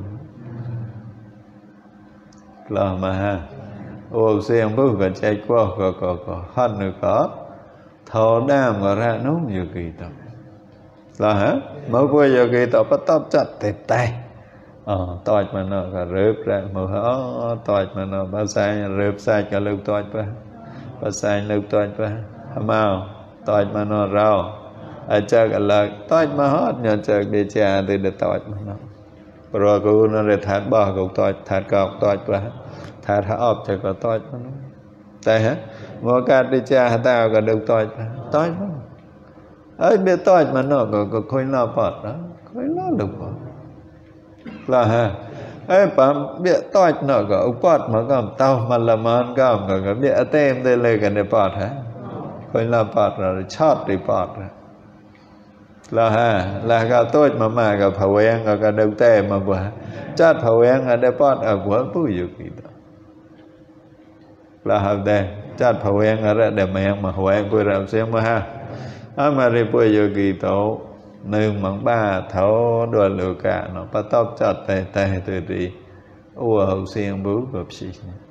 A: là mà ha u xiên pu còn chạy qua có có có hơn nữa có thầu đam mà ra nó yogi tao là hả mới qua yogi tao bắt tóc chặt tay tay ờ toi mà nó cả rớp ra màu hó toi mà nó ba sai rớp sai cả lưu toi pa ba sai lưu toi pa mau toi mà nó rau ở chơi cả là toi mà hết nhờ chơi để cha thì để toi mà nó rồi cô nó để thắt bò cô toi thắt cọc toi pa thắt thắt ốp chơi cả toi mà nó tại hả mua cá để cha tao cả được toi pa toi mà ấy biết toi mà nó có có khôi lo bọt đó khôi lo được bọt là ha ấy bạn biết toi nó có ông bọt mà có tao mà làm ăn có có có biết tem đây lấy cái này bọt hả khôi lo bọt rồi chót đi bọt là ha là cái tôi mà mà cái phao quen cái cái đầu tem mà vừa chót phao quen ở đây bọt ở vừa bự dữ kì đó là hợp đây chát phao em ở đây để mẹ mà hoài quay ra xem mà ha à mà đi quay yogi tổ nương mảng ba thấu đua lừa cả nó bắt tóc chát tay tay từ đi ua hậu xiên bú gặp gì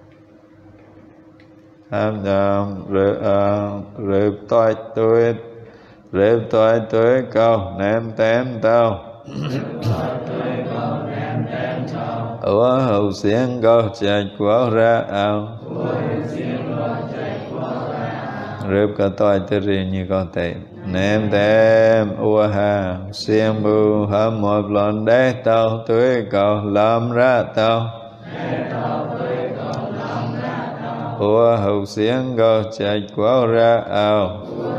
A: ham rồi rồi tôi tôi rồi tôi tôi câu nam tám tao ua hậu xiên câu chạy quá ra ao rồi cả tôi tôi đi như con tệ nam tám ua ha xiên bú hâm một lần đấy tao tôi câu làm ra tao ua hậu xiên câu chạy quá ra ao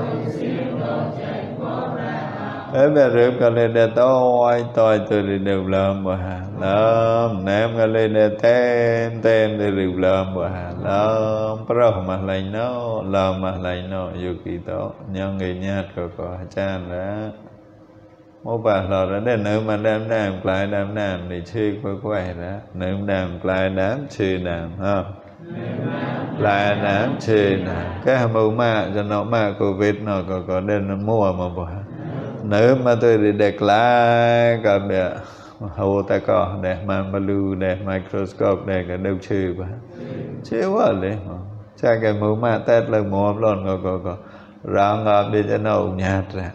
A: ấy bây giờ cái này để tôi tôi tôi đi đều làm mà làm nam cái này để tên tên để đều làm mà làm pro mà lại nó làm mà lại nó yêu kỳ đó nhân người nhát có có chan đó một bà lò đó để nữ mà đam đam lại đam đam thì chơi quay quay đó nữ đam lại đám chơi đam ha lại đám chơi đam cái hàm mưu mà cho nó mà covid nó có có đến mua mà bỏ nữ mà tôi đi đẹp lại cả bè hầu ta có đẹp mà blue đẹp microscope đẹp cả đều chơi quá chơi quá đấy cha cái mưu mà tết lần một lần có có có răng ngập đi cho nó nhạt ra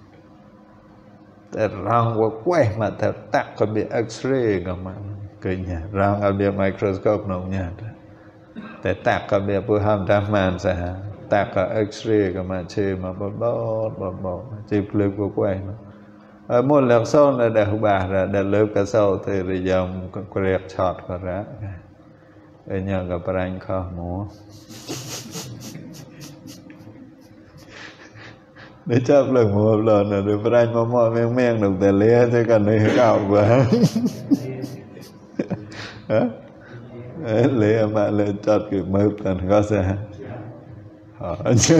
A: แต่รางว่าแกว่มาแต่ตักก็เบียเอ็กซเรย์ก็มันเกิดเนี่ยรางเอาเบียไมโครสโคปน้องเนี่ยแต่ตักก็เบียผู้ห้ามทำมันซะตักก็เอ็กซเรย์ก็มาเชื่อมาบดบดบดบดจีบลึกก็แกว่เนาะเออมุ่งหลักโซ่ในเดือบาระเดือลึกก็โซ่ที่ริยมก็เรียกช็อตก็รักเออเนี่ยก็ปรังข้อหมูđể chấp lần một lần là được phải mà mọi men men đượcแต่เลี้ยchứ còn đây cao quáเลี้ยมาเลยจัดกี่มือกันก็sẽ họ chơi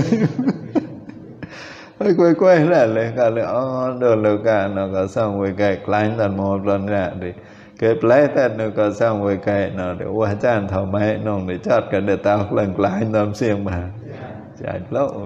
A: quay quay lạiเลยcảเลยอ๋อเดินเลยกันnó có xong với cái lạnh tận một lần ra đi cái plei tận nó có xong với cái nó để qua chan thầu máy nó đểจัดกันđể tao lần lạnh tầm xiên mà chạy lộn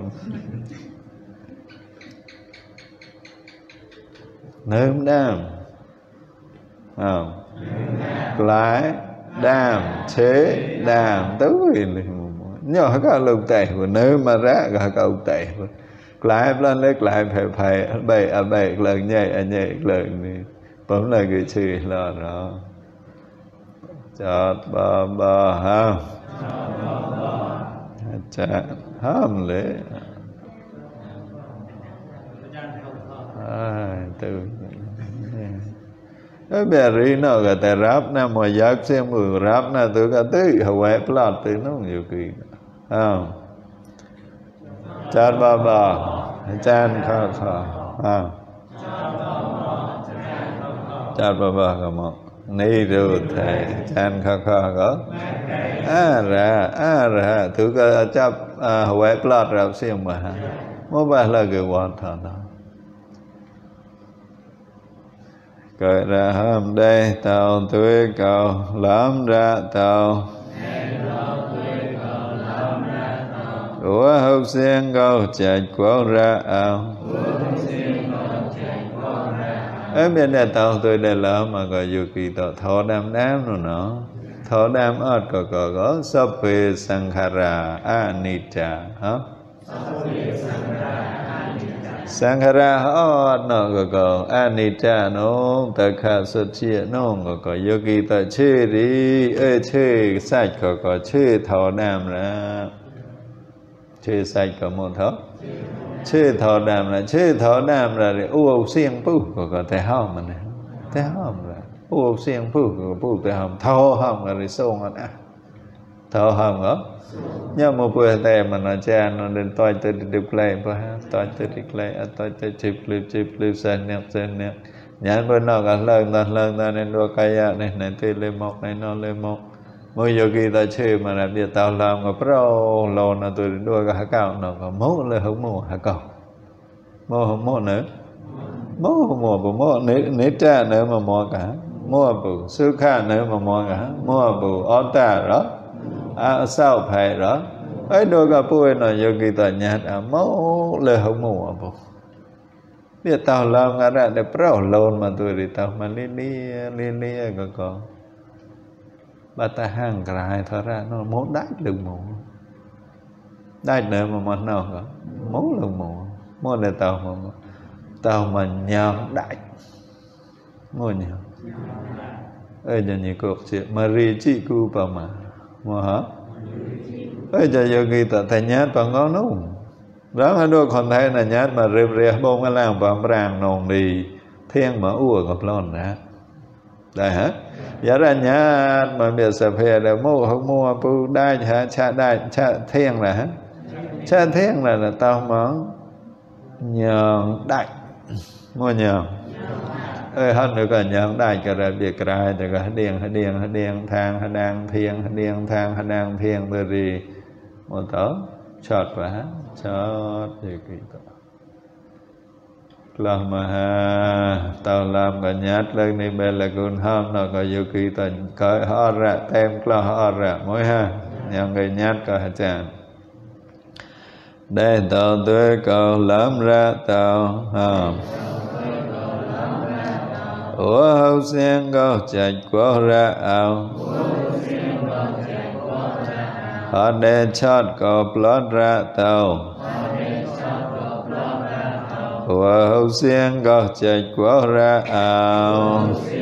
A: nếm đam không lái đam chế đam tới nhỏ các lục tệ của nếm mà ra cả câu tệ lái lên lấy lại phải phải bậy à bậy lần nhảy à nhảy lần đi bấm lại cái chữ là đó chợt ba ba ha chợt ham lễ từ cái bè ri nó cái tay ráp na mà giác xem người ráp na từ cái tới hậu plot từ nó nhiều kỳ không chan ba ba chan kha kha ha chan ba ba cái mọ ni rồi thầy chan kha kha có à ra à ra từ cái chấp hậu plot ráp xem mà mỗi bài là cái quan thằng đó cởi ra hôm đây tao tuổi cầu làm ra tao của hậu xiên cầu chạy quao ra ao ở bên đây tao tôi đây là mà gọi dù kỳ tao thọ đam đam rồi nó thọ đam ớt có có có sape sankhara anicca hả Sankhara họ nó có có anicca nó ta khá xuất hiện nó có có yogi ta chê đi ê chê sạch có có chê thọ đàm ra chê sạch có một thọ chê thọ đàm là chê thọ đàm là để u âu xiên pu có có thể hòm mà này thể hòm là u âu xiên pu có pu thể hòm thọ hòm là để sông anh à thọ hòm đó nhưng mà bữa nay mà nó cha nó đến tôi tới được lại và tôi tới được lại tôi tới chụp clip chụp clip xem nè xem nè nhãn bên nó cả lần lần lần ta nên đua cây này này tên lên một này nó lên một mỗi giờ khi ta chơi mà làm việc tao làm cái pro lò nó tôi đua cả cao nó có mốt là không mua hả cậu mua không mua nữa mua không mua bộ mua nếu nếu cha nữa mà mua cả mua bộ sư kha nữa mà mua cả mua bộ ôn ta đó à sao phải đó ấy đôi cả bùi nó yogi ta nhát à máu lời không mù à bố biết tao làm ngã ra để pro lôn mà tôi đi tao mà li li li li có có bà ta hàng cái thở ra nó muốn đái đừng mù đái nữa mà mà nào cả muốn đừng mù muốn để tao mà tao mà nhầm đại ngồi nhầm ơi giờ nhiều cuộc chuyện Marie chị cu bà mà mà hả ơi giờ yogi ta thành nhát bà ngon đúng đó là đôi con thấy là nhát mà rệp rệp bông cái làng bám ràng nồng đi thiên mở ua gặp lon ra đây hả giá ra nhát mà biệt sập hè là mua không mua pu đai hả cha đai cha thiên là hả cha thiên là là tao món nhờ đại mua nhờ ơi hơn nữa cả nhờ đại cả là biệt cái thì cả điền hay điền hay điền thang hay đang thiên hay điền thang hay đang thiên từ đi một tớ chọt và chót thì kỳ tọ làm mà ha tao làm cả nhát lên đi bên là con hôm nó có yêu kỳ tọ cởi ho ra tem lo ho ra mỗi ha nhang người nhát cả hả chàng để tao tới cầu làm ra tao ha ủa hậu sen câu chạy qua ra ao họ để chót có plot ra tàu và hậu sen có chạy qua ra ao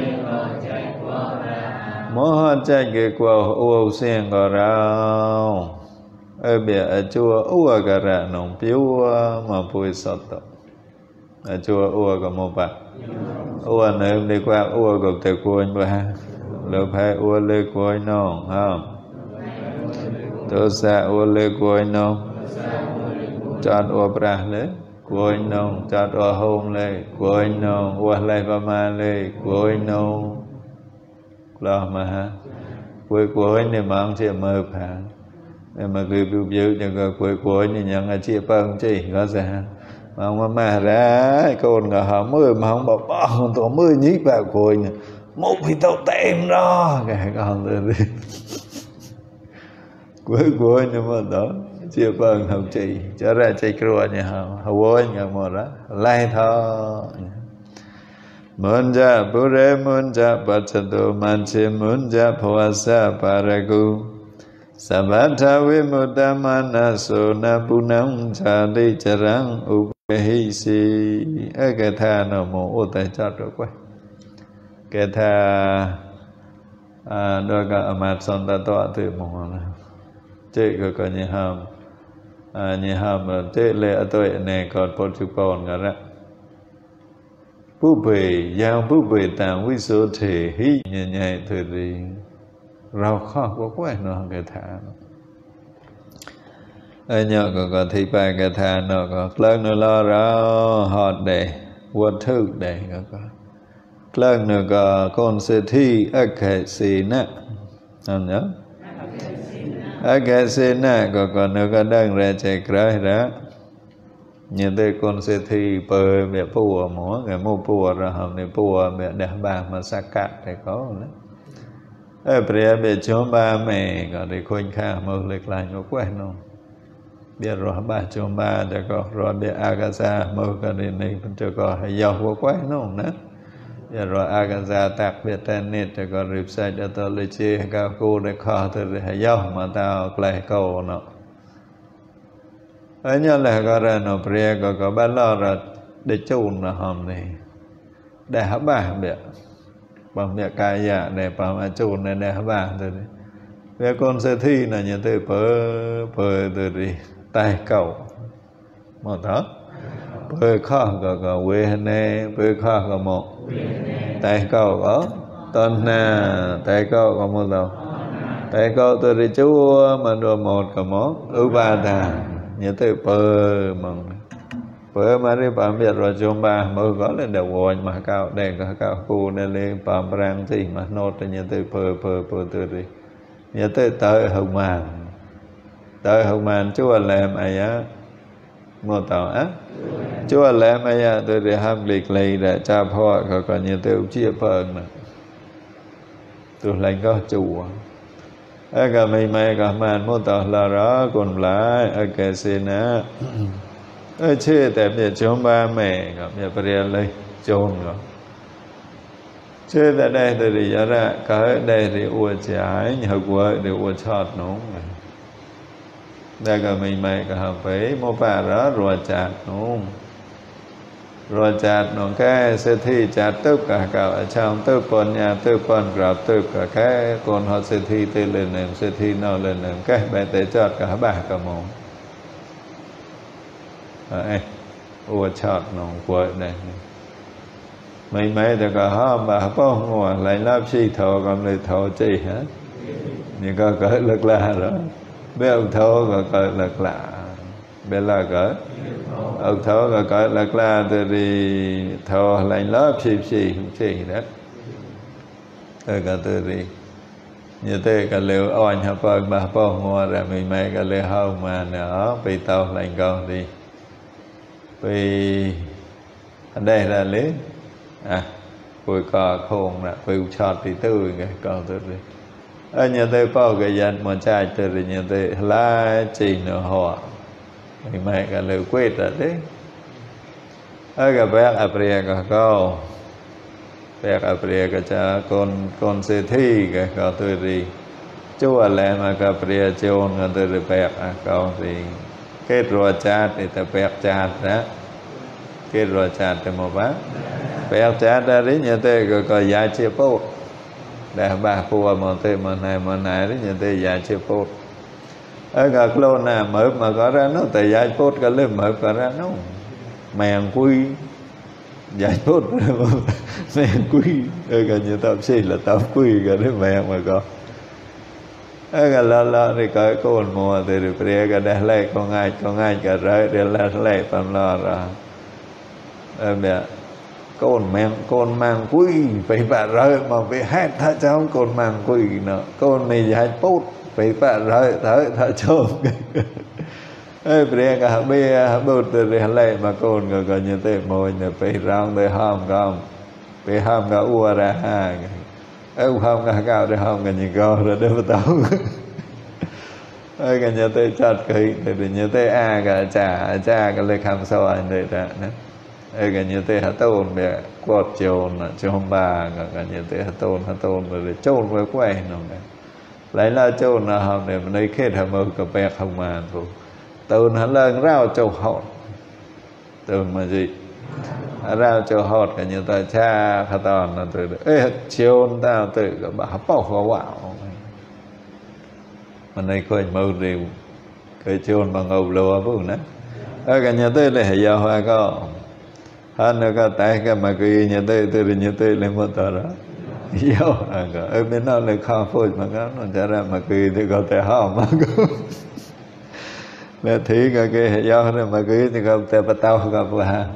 A: mỗi họ chạy cái qua hậu sen có rau ở bề ở chùa ua cả ra nông piu mà bùi sọt ở chùa ua có một bạc ua nơi đi qua ua có thể cuốn ba lớp hai ua lê cuốn nông không tôi sẽ ua lê cuốn nông chọn ua bra lê cuốn nông chọn ua home lê cuốn nông ua lê ba ma lê cuốn nông lo mà ha cuốn cuốn này mà ông sẽ mơ phá nên mà cứ biểu biểu cho cái cuốn cuốn này nhận là chia phân chỉ có sao mà ông mà ra con ngờ họ mười mà không bảo bỏ tổ mười nhít vào cuốn này một thì tao tem đó cái con rồi đi cuối cuối nhưng mà đó chia phân không chỉ cho ra chạy cua nhà họ họ vui nhà mà đó lai thọ munja pure munja pachato manche munja phawasa paragu sabatha vimuttamana sona punam chali charang upehisi ấy cái tha nó một ô tay chót rồi quay cái tha đôi cả mặt son ta tọa từ một này chế cái cái nhà ham nhà ham chế lệ ở tuổi này còn Portugal cả đó búp bê giang búp bê tàng với số thể hí nhẹ nhẹ từ đi rau khó có quay nó cái thà ở nhờ còn còn thi bài cái thà nó còn lớn nó lo rau hot để quân thức để có lớn nó có con sẽ thi ở cái gì nè anh nhớ ở cái gì nè còn còn nó có đang ra chạy cái đó như thế con sẽ thi bơi mẹ pua múa cái mua pua rồi hôm nay pua mẹ đẹp bà mà sa cát thì có đấy ở bề bề chốn ba mẹ có để khuyên kha mơ lịch lại nó quen không biết rồi ba chốn ba cho có rồi để agasa mơ cái này này cho có hay giàu quá quen không nữa biết rồi agasa tạc biệt tên nét cho có rịp sai cho tôi lấy chia cao cô để kho từ để hay giàu mà tao lại câu nó ở nhà là có ra nó bề có có ba lo rồi để chôn là hôm này để hấp bà biết bằng việc cài dạ để bảo mà chôn này để hấp bà rồi về con sẽ thi là như thế bơ bơ từ đi tay cầu một đó bơ khó có có quê này bơ khó có một tay cầu có tên nè tay cầu có một đâu tay cầu từ đi chúa mà đồ một có một ưu ba thà như thế bơ mong bữa mà đi bảo biết rồi chôn ba mới có lên đầu ngồi mà cao đèn có cao cu nên lên bảo rang gì mà nốt như thế bơ bơ bơ từ đi như thế tới hồng màn tới hồng màn chúa làm ai á một tàu á chúa làm ai á tôi để ham lịch lì để chaพ่อcó còn như thế chia phần nè tôi lấy có chùa ở cả mày mày cả màn mô tả là rõ còn lại ở cái xin á ở chơi tại bây giờ ba mẹ gặp nhà bè lấy chôn rồi chơi tại đây thì giờ ra cái đây thì ua trái nhờ quê thì ua chọt nóng đây cả mày mày cả hợp với mô bà đó rồi chặt nóng rồi chặt nó cái sẽ thi chặt tất cả cả ở trong tất con nhà tất con gặp tất cả cái con họ sẽ thi tên lên nền sẽ thi nó lên nền cái bé tế chọt cả bà cả mồm ấy ua chọt nó quậy này mấy mấy thì cả hôm bà có ngồi lại lắp xì thọ còn lại thọ chi hả nhưng có cỡ lực lạ rồi bé ông thọ có cỡ lực lạ bé là cỡ ông thọ có cỡ lực lạ thì thọ lại lắp xì xì không chi đó tôi cả tôi đi như thế cả liệu oanh hả phần bà có ngồi ra mấy mấy cả liệu hôm mà nữa bị tao lại con đi vì ở đây là lý à vui cò khôn là vui chọt thì tư cái con tôi đi ở nhà tôi bao cái dân mà trai tôi thì nhà tôi lá chỉ nữa họ mày mày cả lời quyết rồi đấy ở cái bé Apria cả câu bé Apria cả cha con con sẽ thi cái con tôi đi chúa lại mà cả Apria chôn con tôi đi bé à con thì cái rồi cha thì ta bé cha đó cái rồi cha thì một bác bé cha ra đấy nhà tôi có có giá chia bột để bà phù mà tôi mà này mà này đấy nhà tôi giá chia bột ở các lô nào mở mà có ra nó tại giá bột cái lên mở có ra nó mèn quy giá bột mèn quy ở cả nhà tập sĩ là tập quy cái đấy mèn mà có ở cả lo lo thì có con mùa thì được bia cái đây lại con ai con ai cả rồi để lại lại phần lo rồi ở mẹ con mang con mang quý phải bà rơi mà phải hát thả cháu con mang quý nữa con này hai phút phải bà rơi thở thở chôm ê bia cả bia bột từ đây lại mà con người coi như thế mồi nữa phải rong tới hòm không phải hòm cả ua ra ha ê hòm cả cao để hòm cả nhìn co rồi để bắt đầu ê cả như thế chặt cái thì như thế a cả cha cha cái lấy khăm sau anh đây đã ê cái như thế hả tôn mẹ quạt chôn chôn bà cái như thế hả tôn hả tôn rồi chôn với quay nó lấy là chôn là hòm để mình lấy kết hả mơ cả bẹt không mà thôi tôn hả lên rau châu hột tôn mà gì rau châu hột cái như ta cha khát toàn là từ ê chôn tao từ cái bà bỏ khó quạo mình đây coi mơ rìu cái chôn bằng ngầu lúa vùng đó ở cái nhà tôi là hiểu hoa có hắn nó có tay cái mà cái nhà tôi tôi nhà tôi lên một tờ đó hiểu à có ở bên đó là khó phôi mà cái nó trả ra mà cái thì có thể hỏng mà cũng là thí cái cái hiểu rồi mà cái thì có thể bắt tao gặp là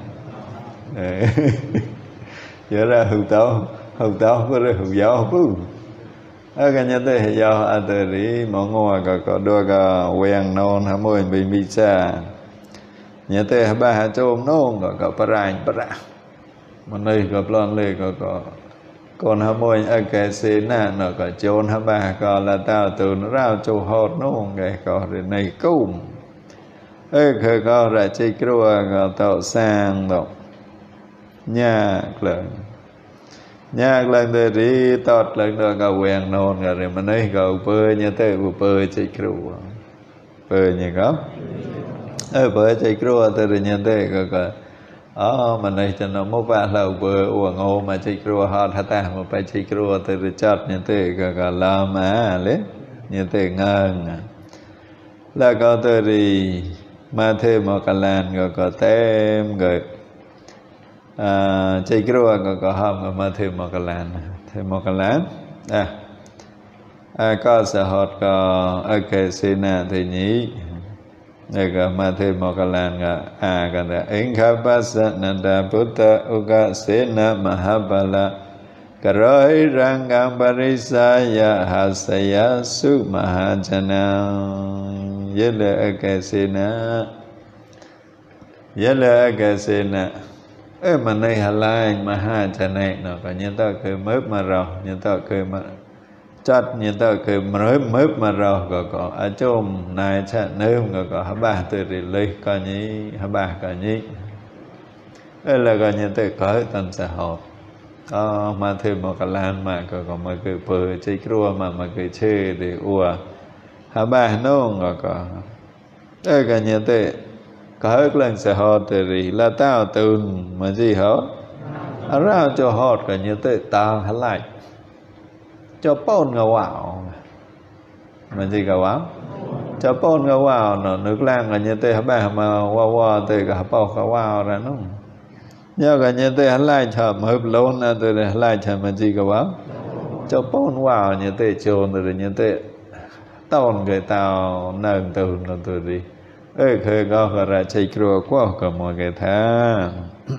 A: giờ ra hụt tao hụt tao có rồi hụt gió không ở cái nhà tôi hiểu à tôi đi mọi người có có đôi cái quen non hả môi bị bị xa nhà tôi ba hạt chôm nông có có parang parang mà đây có plon lê có có còn hả môi ở cái xe nè nó có chôn hả ba có là tao từ nó rao châu hột nông cái có rồi này cung ê khởi có ra chơi cua có tạo sang đâu nhà lần nhà lần để đi tọt lần đó có quen non rồi mà đây có bơi nhà tôi bơi chơi cua bơi như có ơ bữa chạy cua từ từ nhận thế có có ờ mà này cho nó một vài lâu bữa uổng ngô mà chạy cua họ thà ta mà phải chạy cua từ từ chót nhận thế có có làm à lấy nhận thế ngang là có từ đi mà thêm một cái làn có có thêm rồi à chạy cua có có hòm mà thêm một cái làn thêm một cái làn à à có sẽ hot có ok xin nè thì nhí này cả mà thêm một cái làn cả à cái đó anh khắp bát nanda Buddha uga sena mahabala karai rangam parisaya hasaya su mahajana yele akasena yele akasena ê mà này hà lai mahajana nó có nhân ta cười mới mà rồi nhân ta cười mà จัดเนี่ยตัวคือมันเริ่มเมื่อมาเราก็ก็อาจมนายชะเนื้อก็ก็ฮับบาตัวเรื่อยก็นี้ฮับบาก็นี้เออแล้วก็เนี่ยตัวก็ตั้งสะหอบอ๋อมาเทมกลานมาก็ก็มาเกิดเปิดใจกลัวมามาเกิดเชื่อเดืออัวฮับบาโน่งก็ก็เออก็เนี่ยตัวก็เรื่องสะหอบตัวเรื่อยแล้วเต้าตุนมันจีเหรอเราจะหอดก็เนี่ยตัวตาหันไหลcho pon ngầu vào mình gì ngầu vào cho pon ngầu vào nó nước lang là như thế hả bà mà qua qua từ cả bao cả vào ra nó nhớ cả như thế hắn lại chờ mà hợp lâu na từ này lại chờ mình gì ngầu vào cho pon vào như thế chôn từ như thế tao người tao nâng từ nó từ đi ơi khơi có cả ra chạy cua quá cả mọi người tha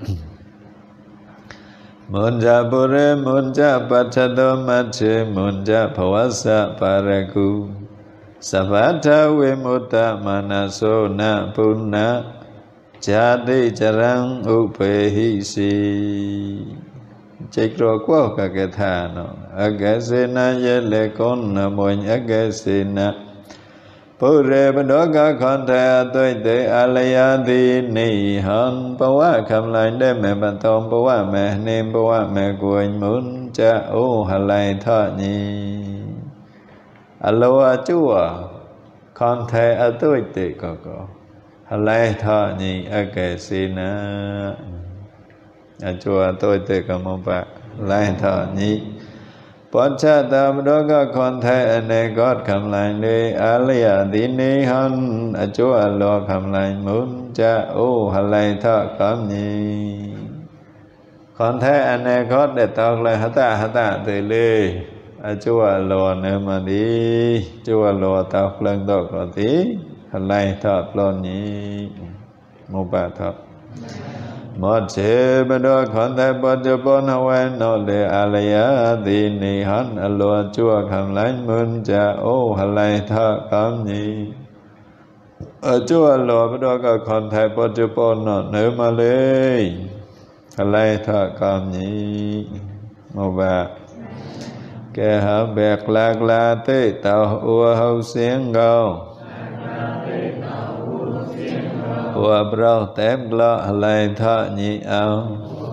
A: Munja pure munja pachado mache munja phawasa paraku Savatha vimutta manaso na punna Chadi charang upehi si Chạy rồi quá cả cái thà nó Agasena yele con na moin agasena Pure Padoka Konta Tuite Alaya Di Ni Han Pawa Kham Lai Đê Mẹ Bàn Tông Pawa Mẹ Niêm Pawa Mẹ Quỳnh Muốn Cha Ô Hà Lai Thọ Nhi Aloha Chua Konta A Tuite Có Có Hà Lai Thọ Nhi Ake Sina A Chua Tuite Có Mông Bạc Lai Thọ Nhi Pacha tam doga konthai ane god kham lai ni alaya dini han achu alo kham lai mun cha u halai tha kam ni konthai ane god de tok lai hata hata te le achu alo ne ma di chu alo tok lang tok ro ti halai tha plon ni mo ba tha Một chế bên đó khẩn thái bó cho bó na quen nô lệ à lệ á đi nì hẳn à lùa chua khám lánh mươn chà ô hà lệ thơ cảm nhị ở chua lùa bên đó có khẩn thái bó cho bó nô nữ mà lê hà lệ thơ cảm nhị một bà kẻ hả bẹc lạc la tê tàu ua hâu xiên gâu Ua brau tém lo lại thọ nhị ao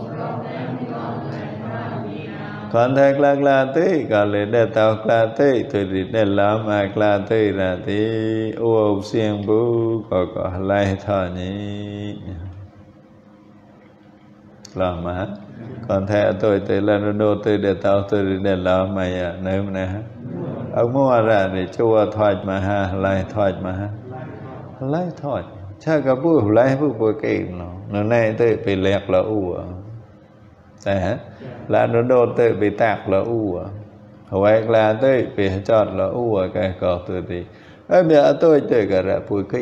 A: Còn thác lạc la tí Có lẽ để tao la tí Tôi đi để làm ạc la tí ra tí Ua xiên bú Có có lại thọ nhị Làm mà Còn thác tôi tôi là đô tôi để tao tôi đi để làm mà ya Nếu mà nè Ông mua ra để chua thoát mà ha Lại thoát mà ha Lại thoát Cha ka bu lai bu bu ke no no nei te pe lek la u à hả la no do te pe tak la u à hoi la te pe chot la u à cái ko tu ti a bia tôi te ka ra bu ke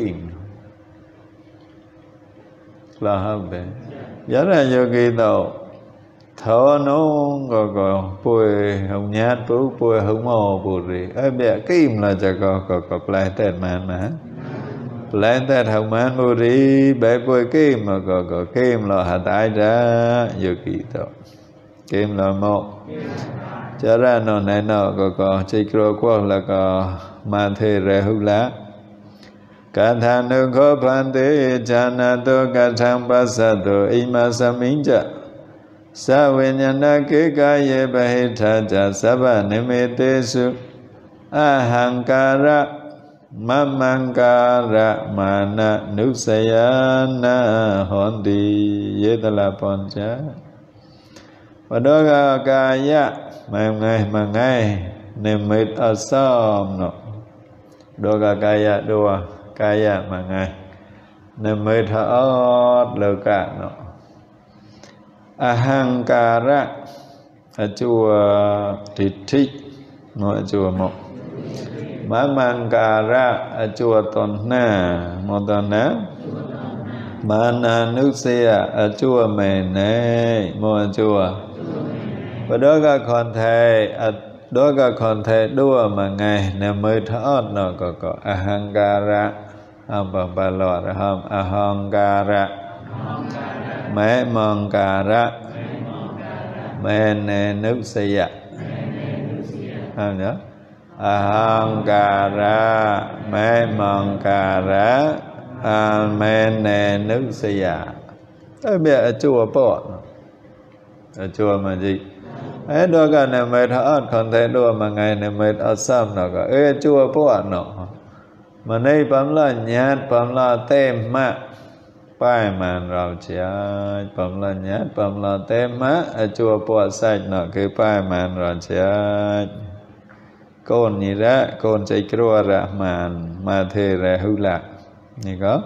A: la ha be ya ra yogi no thọ nó go go bu hồng nhát bu bu hồng mò bu ri a bia kim là cha ko ko ko plai te man mà Lên ta thằng man bồ đi bẻ bôi kim mà có có kim là hạ tái ra vô kỳ tội kim là một cho ra nó này nó có có chỉ có qua là có mà thề rẻ hữu lá cả thằng nương có phản tế chana tô cả thằng bát sa tô ima sa minh cha sa vinyana kế ca ye bahita cha sabha nimete su ahankara Mamangara mana nusayana hondi yedala poncha Padoga kaya mà ngày mà ngày niệm mít ở xóm nó Doga kaya đua kaya mà ngày niệm mít ở lơ cả nó Ahankara ở chùa Thị Thích nói chùa một Mamangara chùa Tôn Na một tôn na Mana Nusia chùa Mê Nê một chùa và đó có còn thầy đó có còn thầy đua mà ngày nè mới thót nó có có Ahankara không bằng ba lọt không Ahankara Mê Mangara Mê Nê Nusia không nhớ ahankara mê mongkara amene nước xìa. Ê mẹ ở chùa bỏ ở chùa mà gì ấy đôi cái này mệt hết còn thấy đôi mà ngày này mệt ở xăm nó có ê chùa bỏ nó mà nay bấm là nhát bấm là tem mà bài màn rào trái bấm là nhát bấm là tem má ở chùa bỏ sạch nó cứ bài màn rào trái con như ra con chạy kêu ra màn mà thề ra hư lạc như có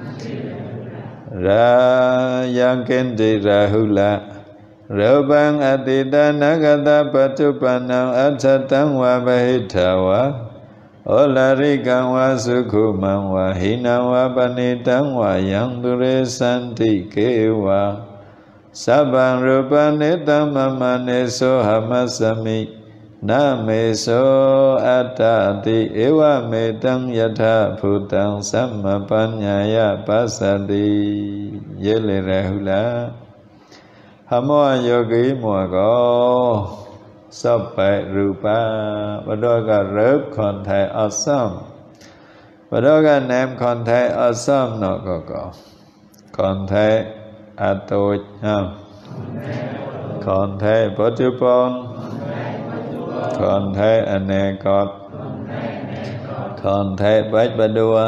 A: ra yang ken di ra hư lạc rơ bang atita nagata pachupanam achatang wa bahitawa olarikang wa sukhumang wa hinang wa panitang wa yang dure santi kewa sabang rupanitang mamaneso hamasami nameso atati ewa metang yatha phutang sammapanyaya pasadi yele rahula hamo yogi mùa có sắp bệ rupa và đôi cả rớp còn thầy asam và đôi cả nem còn thầy asam nó có có còn thầy atoj ha còn thầy pachupon còn thầy anekot còn thầy bách ba đua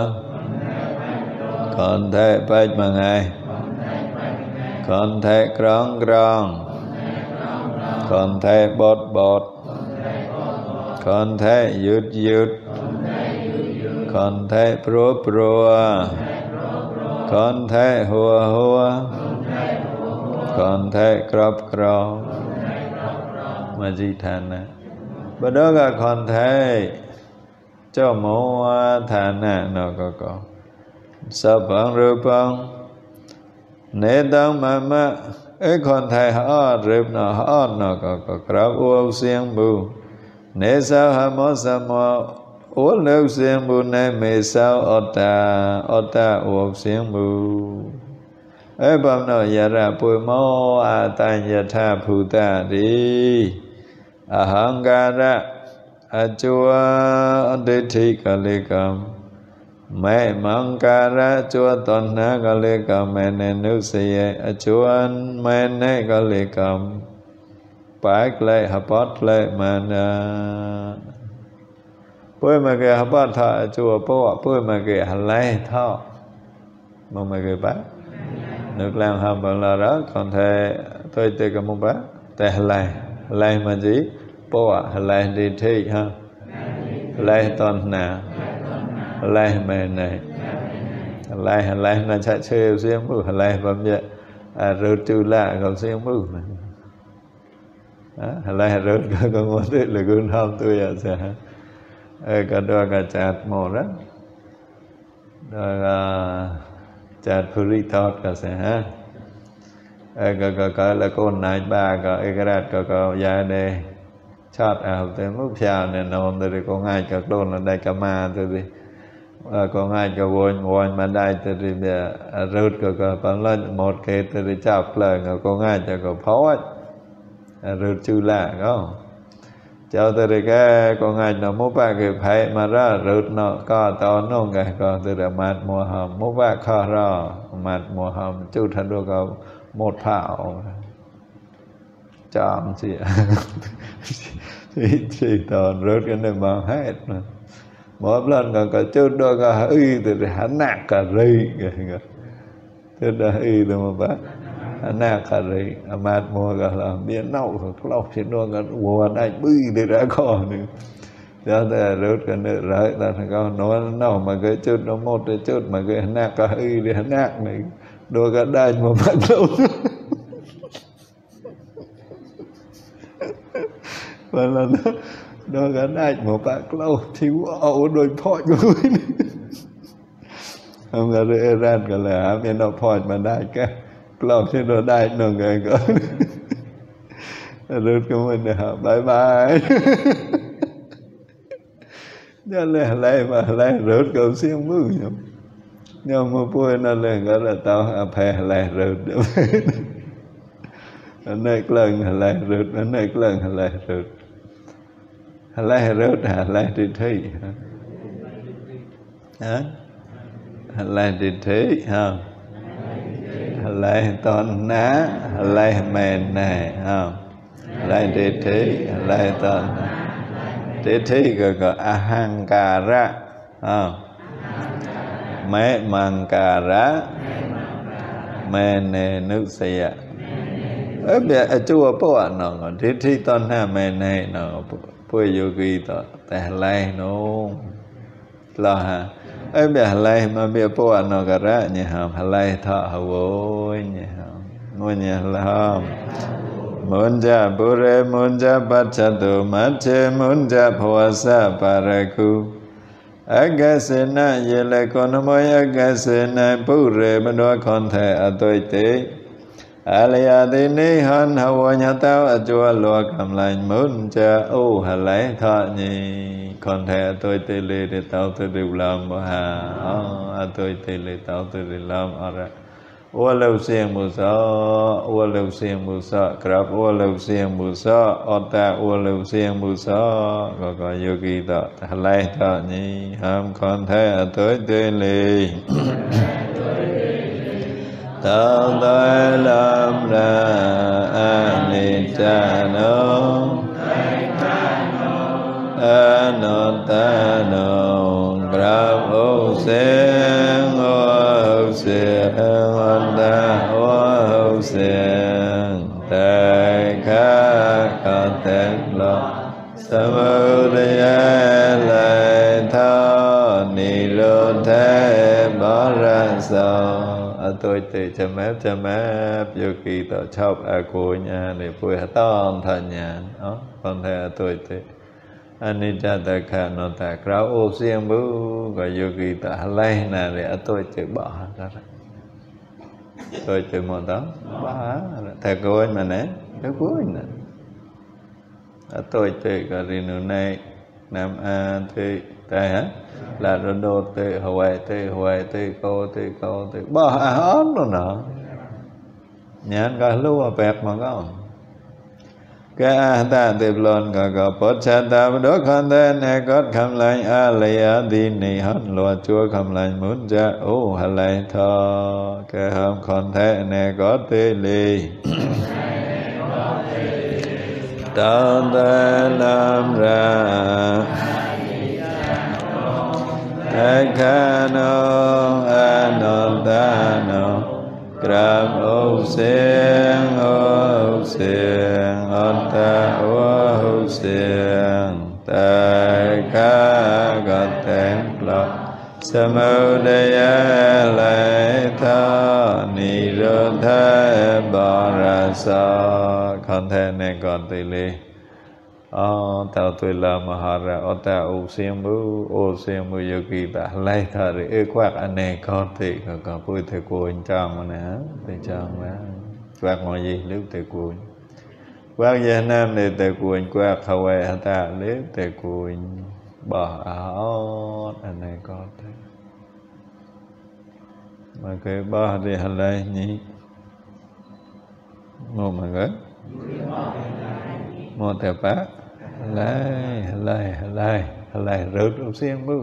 A: còn thầy bách mà ngày còn thầy krong krong còn thầy bột bột còn thầy yut yut còn thầy pro pro còn thầy hùa hùa còn thầy crop crop mà gì thành nè bữa đó là còn thầy cho mẫu thành nè nó có có sắp bằng rưu bằng nế tăng mà mà ấy còn thầy họ rịp nó họ nó có có krab uống xiên bù nế sao hà mô sa mô uống nước xiên bù nế mê sao ota ota uống xiên bù ấy bầm nó giả ra bùi mô à ta giả tha phù ta đi ahankara achua aditi kalikam mẹ mong ca ra chua toàn na ca lê cầm mẹ nè nước xì chua mẹ nè ca lê cầm bác lê hợp bót lê mà nè bôi mà kìa hợp bót thọ chua bố bôi mà kìa hả lê thọ mà mà kìa bác nước làm hầm bằng là đó còn thề tôi tê cầm mông bác tê hả lê lê mà gì bố hả lê đi thi ha lê toàn nà lai mẹ này lai lai là chạy chơi riêng bự lai bấm vậy à rớt chư lạ còn riêng bự này lai rớt có có muốn tự là gương hôm tôi à sẽ ơi cả đôi cả chặt mồ đó rồi chặt puri thọt cả sẽ ha ơi cả cả cả là con này ba cả ơi cái đó cả gia đề chặt ảo tới mức chào này nôm từ con ngay cả đồn là đây cả ma từ đi còn ai cho vốn vốn mà đây từ đi rút có có bằng lên một cái từ đi chọc lời còn ai cho có pháo rút chư lạ không cho từ đi cái còn ai nó mua ba cái phải mà ra rút nó có to nó cái có từ là mặt mùa hầm mua ba kho ra mặt mùa hầm chú thật được có một pháo chọn chị chị chị toàn rút cái này bằng hết mà mỗi lần còn có chút đôi có y thì hắn nạc cả rì chút đó y thì mà bác hắn nạc cả rì mát mua cả làm biến nậu hoặc lọc trên đôi cả mùa này bươi thì đã có nữa cho ta rút cái nữa rơi ta phải có nói nậu mà cái chút nó một cái chút mà cái hắn nạc cả y thì hắn nạc này đôi cả đai mà bắt lâu và là nó đôi cái này một bác lâu thiếu ẩu đôi phọi của mình không có rơi ra cái là bên nó phọi mà đại cái lâu thì nó đại nó người có rút của mình là bye bye cho nên lại mà lại rút cầu xiên mưa nhầm nhưng mà bôi nó lên cái là tao à phê lại rút được anh này lần lại rút anh này lần lại rút Halai rớt halai đi thi hả halai đi thi không halai ton ná halai mền này không halai đi thi halai ton đi thi gọi gọi ahankara không mẹ mangkara mẹ nè nước xìa ở bề chùa po nó đi thi ton ha mẹ này nó Pui yogi to teh lai no lo ha ai bia lai ma bia po no gara nya ham halai tha hawo nya ham mo nya la munja bure munja bachatu mache munja phawasa paraku agasena yele konomoy agasena bure mano konthe atoi te Alaya đi ni hân hầu nhà tao ở chùa lùa cầm lành muốn cha ô hà lấy thọ nhì còn thẻ tôi tê lê để tao tôi đều làm bà hà à tôi tê lê tao tôi đều làm ở ra ô lâu xiên mù sọ ô lâu xiên mù sọ krab ô lâu xiên mù sọ ô ta ô lâu xiên mù sọ gọi gọi yogi tọ hà lấy thọ nhì hâm còn thẻ ở tôi tê lê Tao tôi làm ra anicca-no Anuttano Grab ô sen ô sen Anta ô sen Tại khá có tên lo Samudaya lại thao Ni lô thế bỏ ra sao tôi tự chăm ép chăm ép vô kỳ tạo chọc à cô nhà để vui hát ton thần nhà đó con thầy tôi tự anicca dukkha anatta krao ô xiên bú gọi vô kỳ tạo lấy nè để tôi tự bỏ ra tôi tự một đó bỏ thầy cô ấy mà nè cái cuối nè tôi tự gọi riêng này nam a thì tại hả là rồi đô tê huệ tê huệ tê cô tê cô tê bỏ à hết rồi nọ nhãn cả lưu à bẹt mà có cái a ta tiệp lon cả cả bớt cha ta đốt con tên này có cầm lại a lấy a đi nị hết lúa chua cầm lại muốn cha ô hà lại thọ cái hôm con thế này có tê lì tao ta làm ra Akano Anuttano Grab ô sen ô sen Anta ô sen Tại khá gọt tên lọ Samudaya lại tha Ni rô thế bỏ ra sao Con thế này còn tùy lý Oh, tao tôi là mahara, oh tao ô xiêm bưu, ô xiêm bưu yogi ta lấy thà để ư quạt anh này con thì còn còn vui thầy cô anh chồng mà nè, thầy chồng đó, quạt mọi gì nếu thầy cô anh, quạt Việt Nam thì thầy cô anh quạt Hawaii ta nếu thầy cô anh bỏ áo anh này con thì, mà cái bỏ thì hành lấy nhỉ, một mà cái, một thầy bác. Lai, lai, lai, lai rớt ô xiên bưu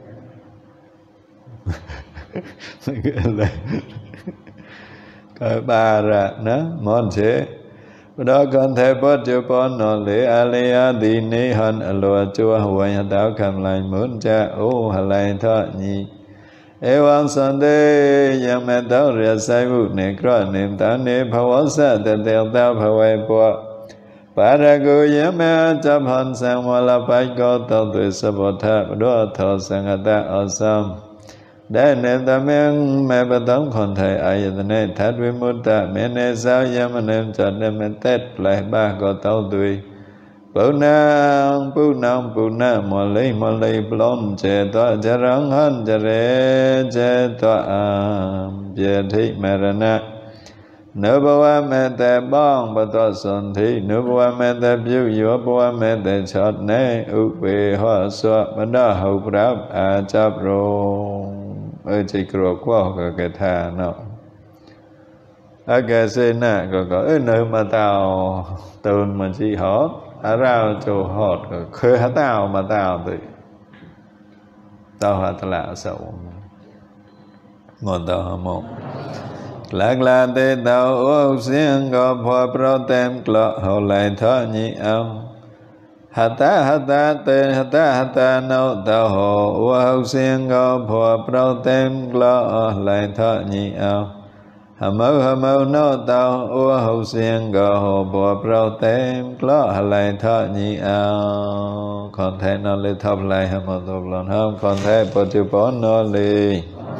A: Cái ba ra nó môn chế đó con thể bớt cho con nó lễ alaya đi ni hân alua chua huay hạt đáo cầm lại muốn cha ô hà lại thọ nhị Ewan sande yang mẹ tao rìa sai vụ nè krọ niệm tao nè phá sa tê tèo tao phá quay bọ Paragu yame chấp hành sang mô la bách cô tao tuổi sơ bồ tháp đua thọ sang hạ ta ở xăm Đại niệm ta miếng mẹ bà tống khôn thầy ai yết này thát vi mô ta mẹ nê sao yam niệm chọn đêm mẹ tết lại ba cô tao tuổi Bù nang bù nang bù nang mô lý mô lý blom chế tọa chế răng hân chế rê chế tọa ám chế thị mẹ rà nạ Nếu bà hoa mẹ tè bong bà tọa xuân thị Nếu bà hoa mẹ tè biu yếu bà hoa mẹ tè chọt nê ụ bì hoa xua bà đá hậu rạp à chạp rung Ê chì kruo quá có cái thà nó À kè xê nạ có có ê nơi mà tao tùn mà chì hót ở rau chỗ hot khơi hả tao mà tao thì tao hả tao là sầu một tao hả một lạc là tê tao ô xiên có phò pro tem clọ hậu lại thọ nhị ông hà ta hà ta tê hà ta hà ta nâu tao hồ ô hậu xiên có phò pro tem clọ lại thọ nhị ông hà mâu hà mâu nâu tao ô hậu xiên có hồ phò pro tem clọ lại thọ nhị ông còn thế nó lên thọc lại hà mâu thọc lần không còn thế bộ tiêu bó nó lì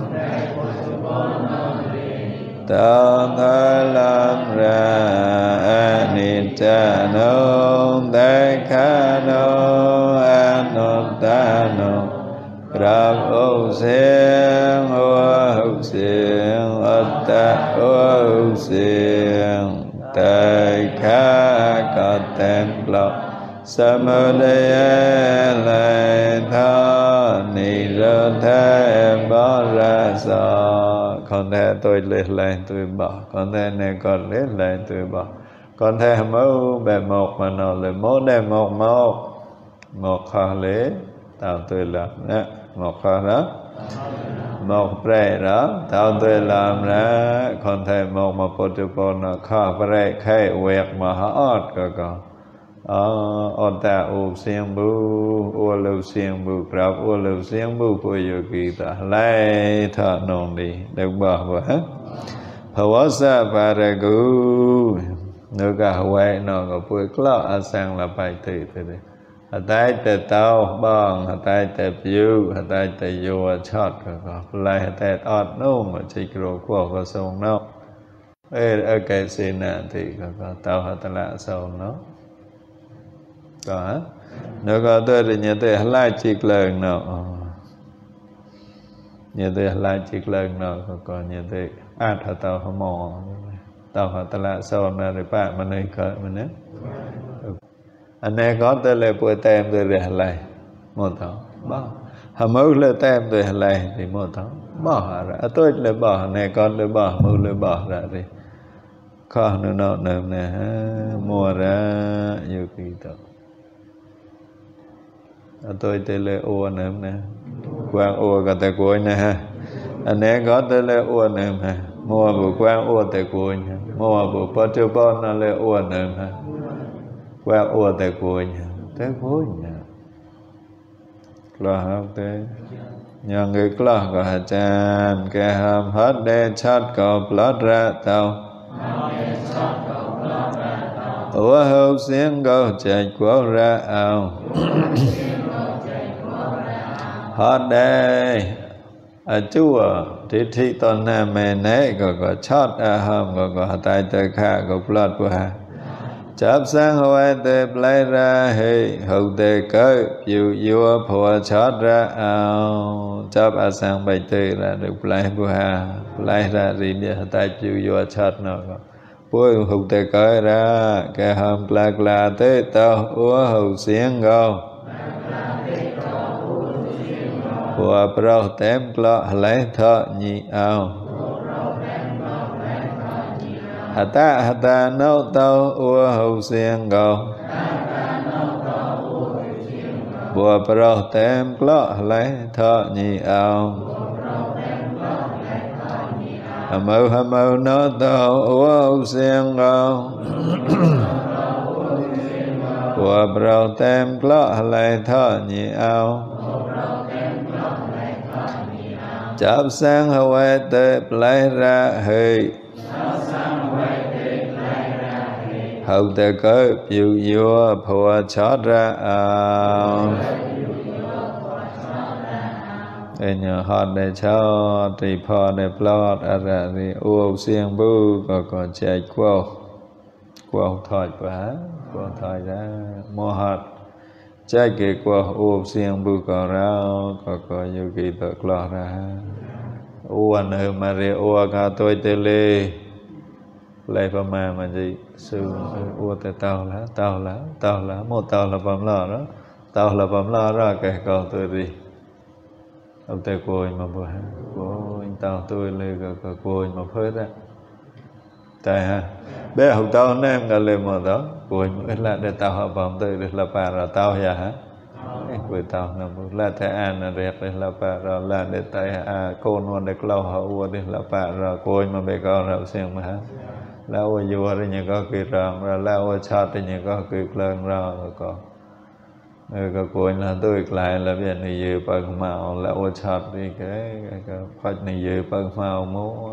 A: ta ta làm ra anicca no dekha no anatta no grab ô xiên ô hậu xiên atta ô xiên dekha có tem lọ samudaya lại tha ni rơ thế bỏ ra sao con thế tôi lên lại tôi bỏ con thế này còn lên lại tôi bỏ con thế mẫu bề một mà nó là mốt đem một một một khó lễ tao tôi làm đó một khó đó một bề đó tao tôi làm ra con thế một mà bộ tiêu bộ nó khó bề khai quẹt mà hót cơ con ôn ta u xiên bu u lưu xiên bu grab u lưu xiên bu po yogi ta lai thọ nong đi được bỏ vào hết phawasa paragu nếu cả huệ nó có bùi clọ ở sang là bài tử thế đấy ở tay tề tao bong ở tay tề piu ở tay tề yo chót có lai ở tay ọt nô mà chỉ kêu của có sông nó ê ở cái xin nè thì có tao ở tay lạ sông nó có nếu có tôi thì nhà tôi lại chiếc lần nào nhà tôi lại chiếc lần nào còn nhà tôi ăn thà tao không mò tao họ ta lại sau này để bạn mà nơi cỡ mà nè anh em có tôi là bữa tem tôi để lại một tháng bỏ họ mới lên tem tôi lại thì một tháng bỏ ra tôi lại bỏ này con lại bỏ mưu lại bỏ ra đi khó nữa nó nằm nè mua ra nhiều kỳ tao tôi tên là ô nêm nè quang ô cả tại cuối nè ha anh em có tên là ô nêm ha mua bộ quang ô tại cuối nha mua bộ bát tiêu bon nó là ô nêm ha quang ô tại cuối nha tại cuối nha lo học thế nhà người lo có hạt chan cái ham hết đen chát có plot ra tàu ủa hậu xiên go chạy qua ra ao hết đây à chú à thì thì toàn nam mẹ nấy có có chót à hầm có có tay tay khác có plot qua chắp sang hoa tê play ra hey hậu tê cơ yêu yêu phò chót ra ao chắp à sang bài tê là được play qua play ra gì đi tay yêu yêu chót nó bôi hậu tê cơ ra cái hầm play là tê tao ủa hậu xiên go của pro tem clọ lấy thọ nhị ao hà ta hà ta nâu tao ua hậu xiên go của pro tem clọ lấy thọ nhị ao hà mâu hà mâu nâu tao ua hậu xiên go của pro tem clọ lấy thọ nhị ao chắp sang huệ tê play ra hơi hậu tê cơ piu vua phùa chót ra ao để nhờ họ để cho trì phò để plot ở ra thì u xiên bu có có chạy qua qua thỏi quá qua thỏi ra mua hạt trái kỳ qua u xiên bu có rau có có yêu kỳ tự lo ra u anh ơi mà re u cả tôi tê lê lấy vào mà mà gì sư u tê tao lá tao lá tao lá một tao là bấm lo đó tao là bấm lo ra cái câu tôi đi ông tê côi mà bữa cô anh tao tôi lê cái cái côi mà phơi ra tại ha bé hậu tao anh em cả lên mà đó cuối mỗi là để tao họ bấm tới để là bà rồi tao ya hả cuối tao là là thế an là đẹp để là bà rồi là để tay à cô luôn để lâu họ uo để là bà rồi cuối mà bây giờ rồi xem mà hả là uo vua thì như có kỳ rong rồi là uo chót thì như có kỳ lần rồi có người có cuối là tôi lại là bây này dư bằng màu là uo chót đi cái cái phát này dư bằng màu múa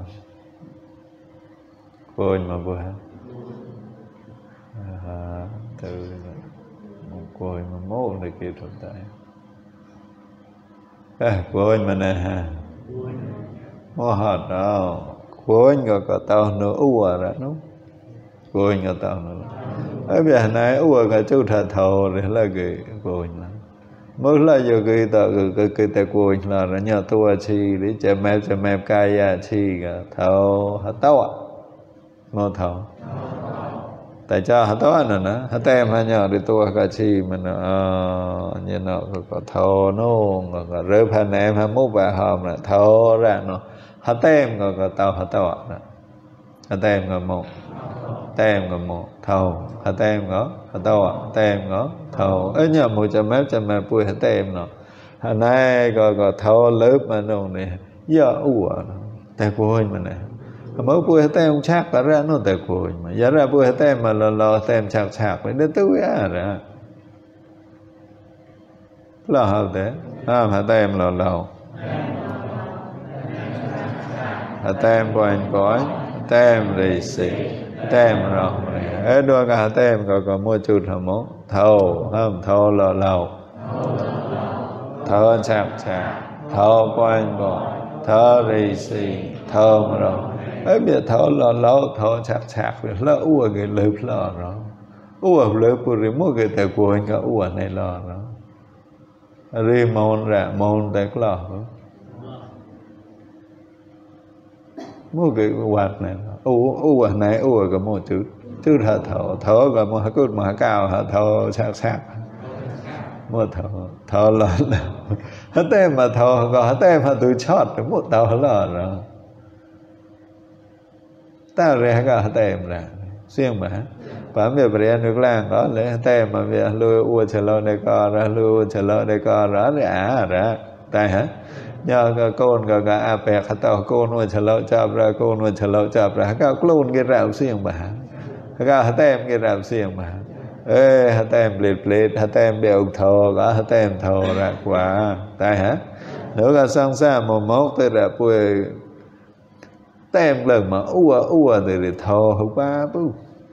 A: cuối mà bữa à, từ một cuối mà mốt này kia tồn tại à, cuối mà nè ha mô hạt đâu cuối ngờ có tao nữa ua ra đúng cuối ngờ tao nữa ở bây này ua cái chú thật thầu để là cái cuối là mới là giờ cái tao cái cái cái cuối là nó nhờ tua chi để chém mép chém mép cay ya chi cả thầu hạt tao à mô thầu tại cho hạt tao nữa nè hạt tem hay nhờ để tua cái chi mình ờ như nó có thầu nó có rớp hành em hay mốt bà hòm là thầu ra nó hạt tem có có tao hạt tao nè hạt tem có một tem có một thầu hạt tem có hạt tao tem có thầu ấy nhờ một trăm mét trăm mét bùi hạt tem nó hạt này có có thầu lớp mà nó này giờ ủa tại cuối mà này mới bùi hạt tem chắc cả ra nó tại cuối mà giờ ra bùi hạt tem mà lo lo tem chạc chạc với đứa túi á ra lo hạt thế à hạt tem lo lo hạt tem của anh có tem rì xì tem rồi ở đôi cả tem có có mua chút hả mốt thầu không thầu lò lầu thầu chạc chạc thầu của anh có thầu rì xì thầu rồi ấy bây giờ thầu lò lầu thầu chạc chạc rồi là ua cái lớp lò rồi ua lớp của rì mua cái tài của anh có ua này lò rồi rì môn ra môn tài lò rồi mua cái quạt này u u quạt này u cái một chữ chữ thở thở thở cái một cái mà cao thở thở sạc sạc mua thở thở lớn hết tem mà thở có hết tem mà tôi chót được một tàu lớn rồi ta ra cái hết tem ra riêng mà bản về bề nước lang có lấy hết tem mà về lui u chờ lâu đây co ra lui chờ lâu đây co rõ ra ra tai hả nhờ cái con cái cái áp bẹt hạt tàu con nuôi chờ lâu chập ra con nuôi chờ lâu chập ra cái clone cái rào xiềng mà cái hạt tem cái rào xiềng mà ê hạt tem liệt liệt hạt tem đều thò có hạt tem thò ra quả tai hả nữa cái sang xa một mốt tới là bùi tem lần mà ua ua thì để thò không ba bú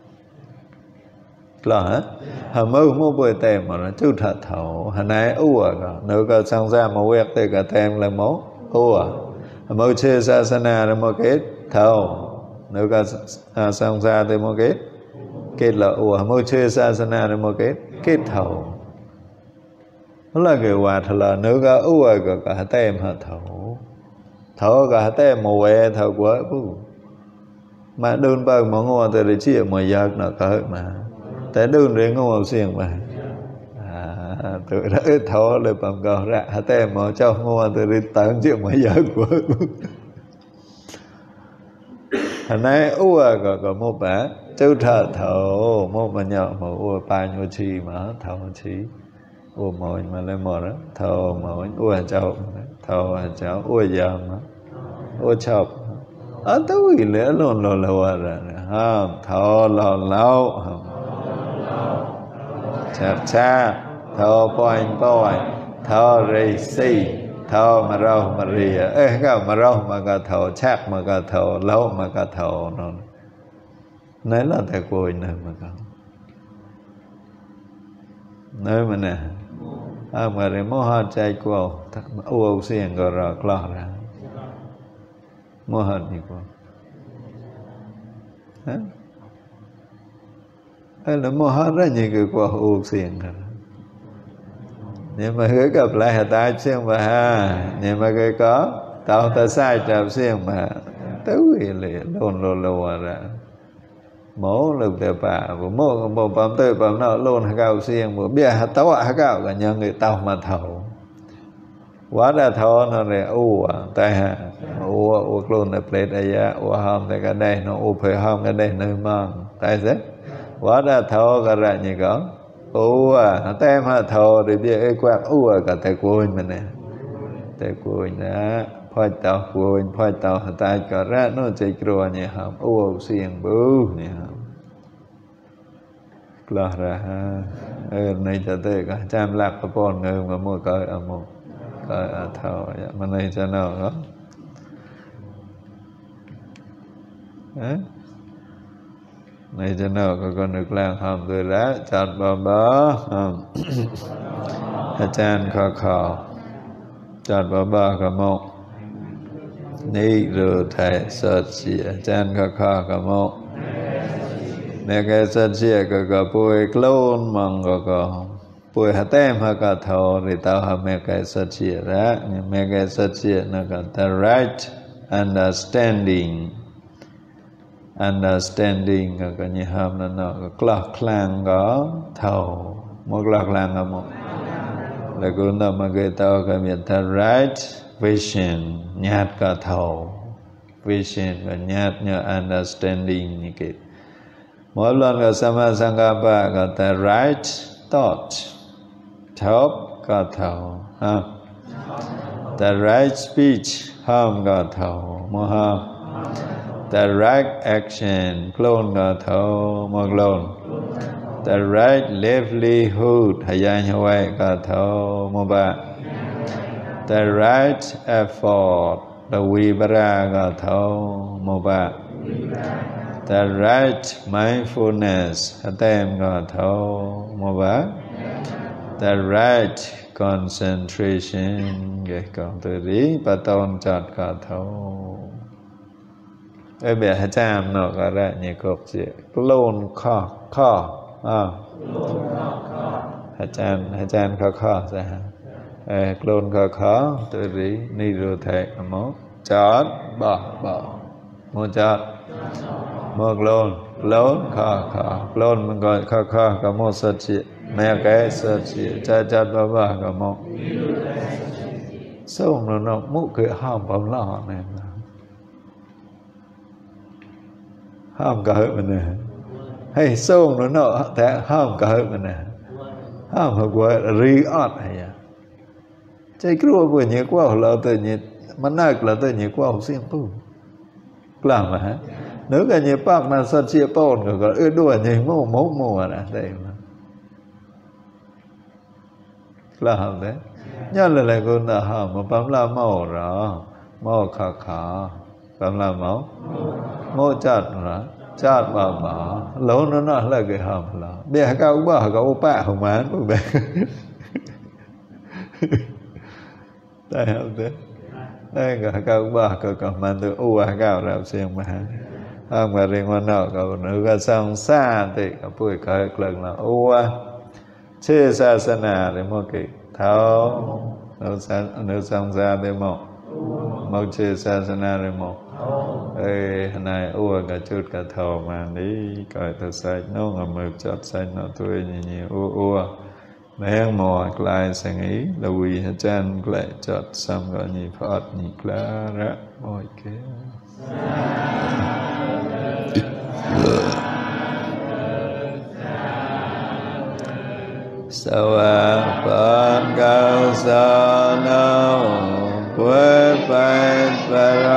A: là hả hả mơ mua bùi tem mà nó chú thật thầu hả này ua rồi nếu có sang ra một quẹt thì cả tem là mốt ua hả mơ chê sa sa na là một kết thầu nếu có sang ra thì một kết kết là ua hả mơ chê sa sa na là một kết kết thầu đó là cái quạt là nếu có ua có cả tem hả thầu thầu cả tem một quẹt thầu quá bú mà đơn bằng mà ngồi thì để chia mà giật nó cỡ mà tại đơn riêng không màu xiềng mà à, tự đã thọเลยbằng gò raแต่mà cho ngô từ đi tận chuyện mà giờ của hồi nay ua có có một bả chú thợ thầu một mà nhỏ mà ua ba nhô chi mà thầu chi ua mồi mà lên mồi đó thầu mồi ua chậu thầu chậu ua giờ mà ua chậu ở túi lẽ luôn lò lò rồi ha thầu lò lâu chạc cha thọ bòi bòi thọ rì xì thọ mà rau mà rì ê cái mà rau mà cả thọ chạc mà cả thọ lâu mà cả thọ nó nấy là tại cùi này mà cả nơi mà nè à mà để mua hạt chay cô u u xiên rồi rồi lo ra mua hạt gì cô hả hay là mua hết rất nhiều cái quả u xiên rồi nhưng mà hứa gặp lại hạt tai xiên mà ha nhưng mà cái có tao ta sai trap xiên mà tới liền luôn luôn luôn ra mổ lực để bà mổ một bấm tới bấm nó luôn cao xiên một bia hạt táo hạt cao cả nhà người tao mà thầu quá đã thò nó này u tai ha u u luôn là plate đây u hôm tại cái đây nó u phải hôm cái đây nơi mang tai thế quá đã thọ cả ra như có u à tem ha thọ thì biết ấy quạt u à cả tay cùi mình nè tay cùi nè phơi tàu cùi phơi tàu tay cả ra nó chạy cua như hầm u xiềng bưu như hầm là ra ha ừ này cho tới cả trăm lạc cái con người mà mua coi ở một coi ở thọ mà này cho nào đó này cho nào có con được làm hầm từ lá chặt bờ bờอาจารย์ขอขอจัดบาบากระโมกนี่รู้ไทยสัจจีอาจารย์ขอขอกระโมกในแก่สัจจีก็ก็ป่วยกล้นมังก็ก็ป่วยหาแต้มหากะทอหรือเต้าหาแม่แก่สัจจีละเนี่ยแม่แก่สัจจีนั่นก็ the right understanding understanding ก็ยี่ห้อนั่นเนาะก็กล้าคลางก็เท่าหมกกล้าคลางก็หมกแล้วก็นั่นมาเกิดเท่าก็มี the right vision ญาติก็เท่า vision ก็ญาติเนี่ย understanding นี่กิหมดแล้วก็สัมมาสังกัปปะก็ the right thought ชอบก็เท่าฮะ the right speech ห้ามก็เท่าโมหะthe right action โกลนก็เท่ามโกลน the right livelihood หายายไว้ก็เท่ามบะ the right effort ละวิบราก็เท่ามบะ the right mindfulness แต้มก็เท่ามบะ the right concentration เกี่ยวกับตัวนี้ปะตอนจัดก็เท่าเอ้ยแบบอาจารย์เนาะก็ได้เนี่ยครบเสียกลนข้อข้ออ้าวอาจารย์อาจารย์ข้อข้อใช่ฮะเอ้กลนข้อข้อตัวนี้นี่รู้แท้กันมั้งจัดบ่บ่โมจัดโมกลนกลนข้อข้อกลนมันก็ข้อข้อกับโมสัจจิแม่แก่สัจจิจัดจัดบ่บ่กับโมส่งเราเนาะมุกคือห้ามผมล่อเนี่ยห้ามก็เหิบมันนะให้ส่งnó nọแต่ห้ามก็เหิบมันนะห้ามหัวรีออดไอ้ยาใจกลัวเบื่อเนี้ยกว่าเราตัวเนี้ยมันน่ากลัวตัวเนี้ยกว่าเสียงปุ๊บกล้ามาฮะนึกกันเนี้ยปากมันสัตย์เชี่ยป้อนก็ก็เออด้วยเนี้ยโม่โม่โม่นะได้มากล้าเลยย้อนอะไรก็น่าห้ามมาปั๊มลาเมาหรอเมาขาขาปั๊มลาเมาโม่จัดหรอจัดบ้าบ้าแล้วนั่นน่ะอะไรก็ห้ามละเดี๋ยวเขาบ้าเขาแปะของมันพวกแบบได้ครับเด้อได้ก็เขาบ้าก็กับมันตัวอ้วนก้าวเราเสียงมาห้ามมาเรียงวันนอกก็นึกว่าสองซาติก็พูดก็เกลื่อนละอ้วนเชื่อศาสนาเลยมั่งกี่เท้าเราสันเราสองซาเลยมั่งมั่งเชื่อศาสนาเลยมั่งเอ้นายอ้วนกับชุดกับทอมานี้ก็ตัวใส่น้องเอามือจับใส่หน้าตัวนี่นี่อ้วนอ้วนแมงมอกลายสังอีละวีอาจารย์กลายจัดซ้ำก็นี่พอดนี่คลาระโอเคสวัสดิ์ปันเกาสานาเวไปปร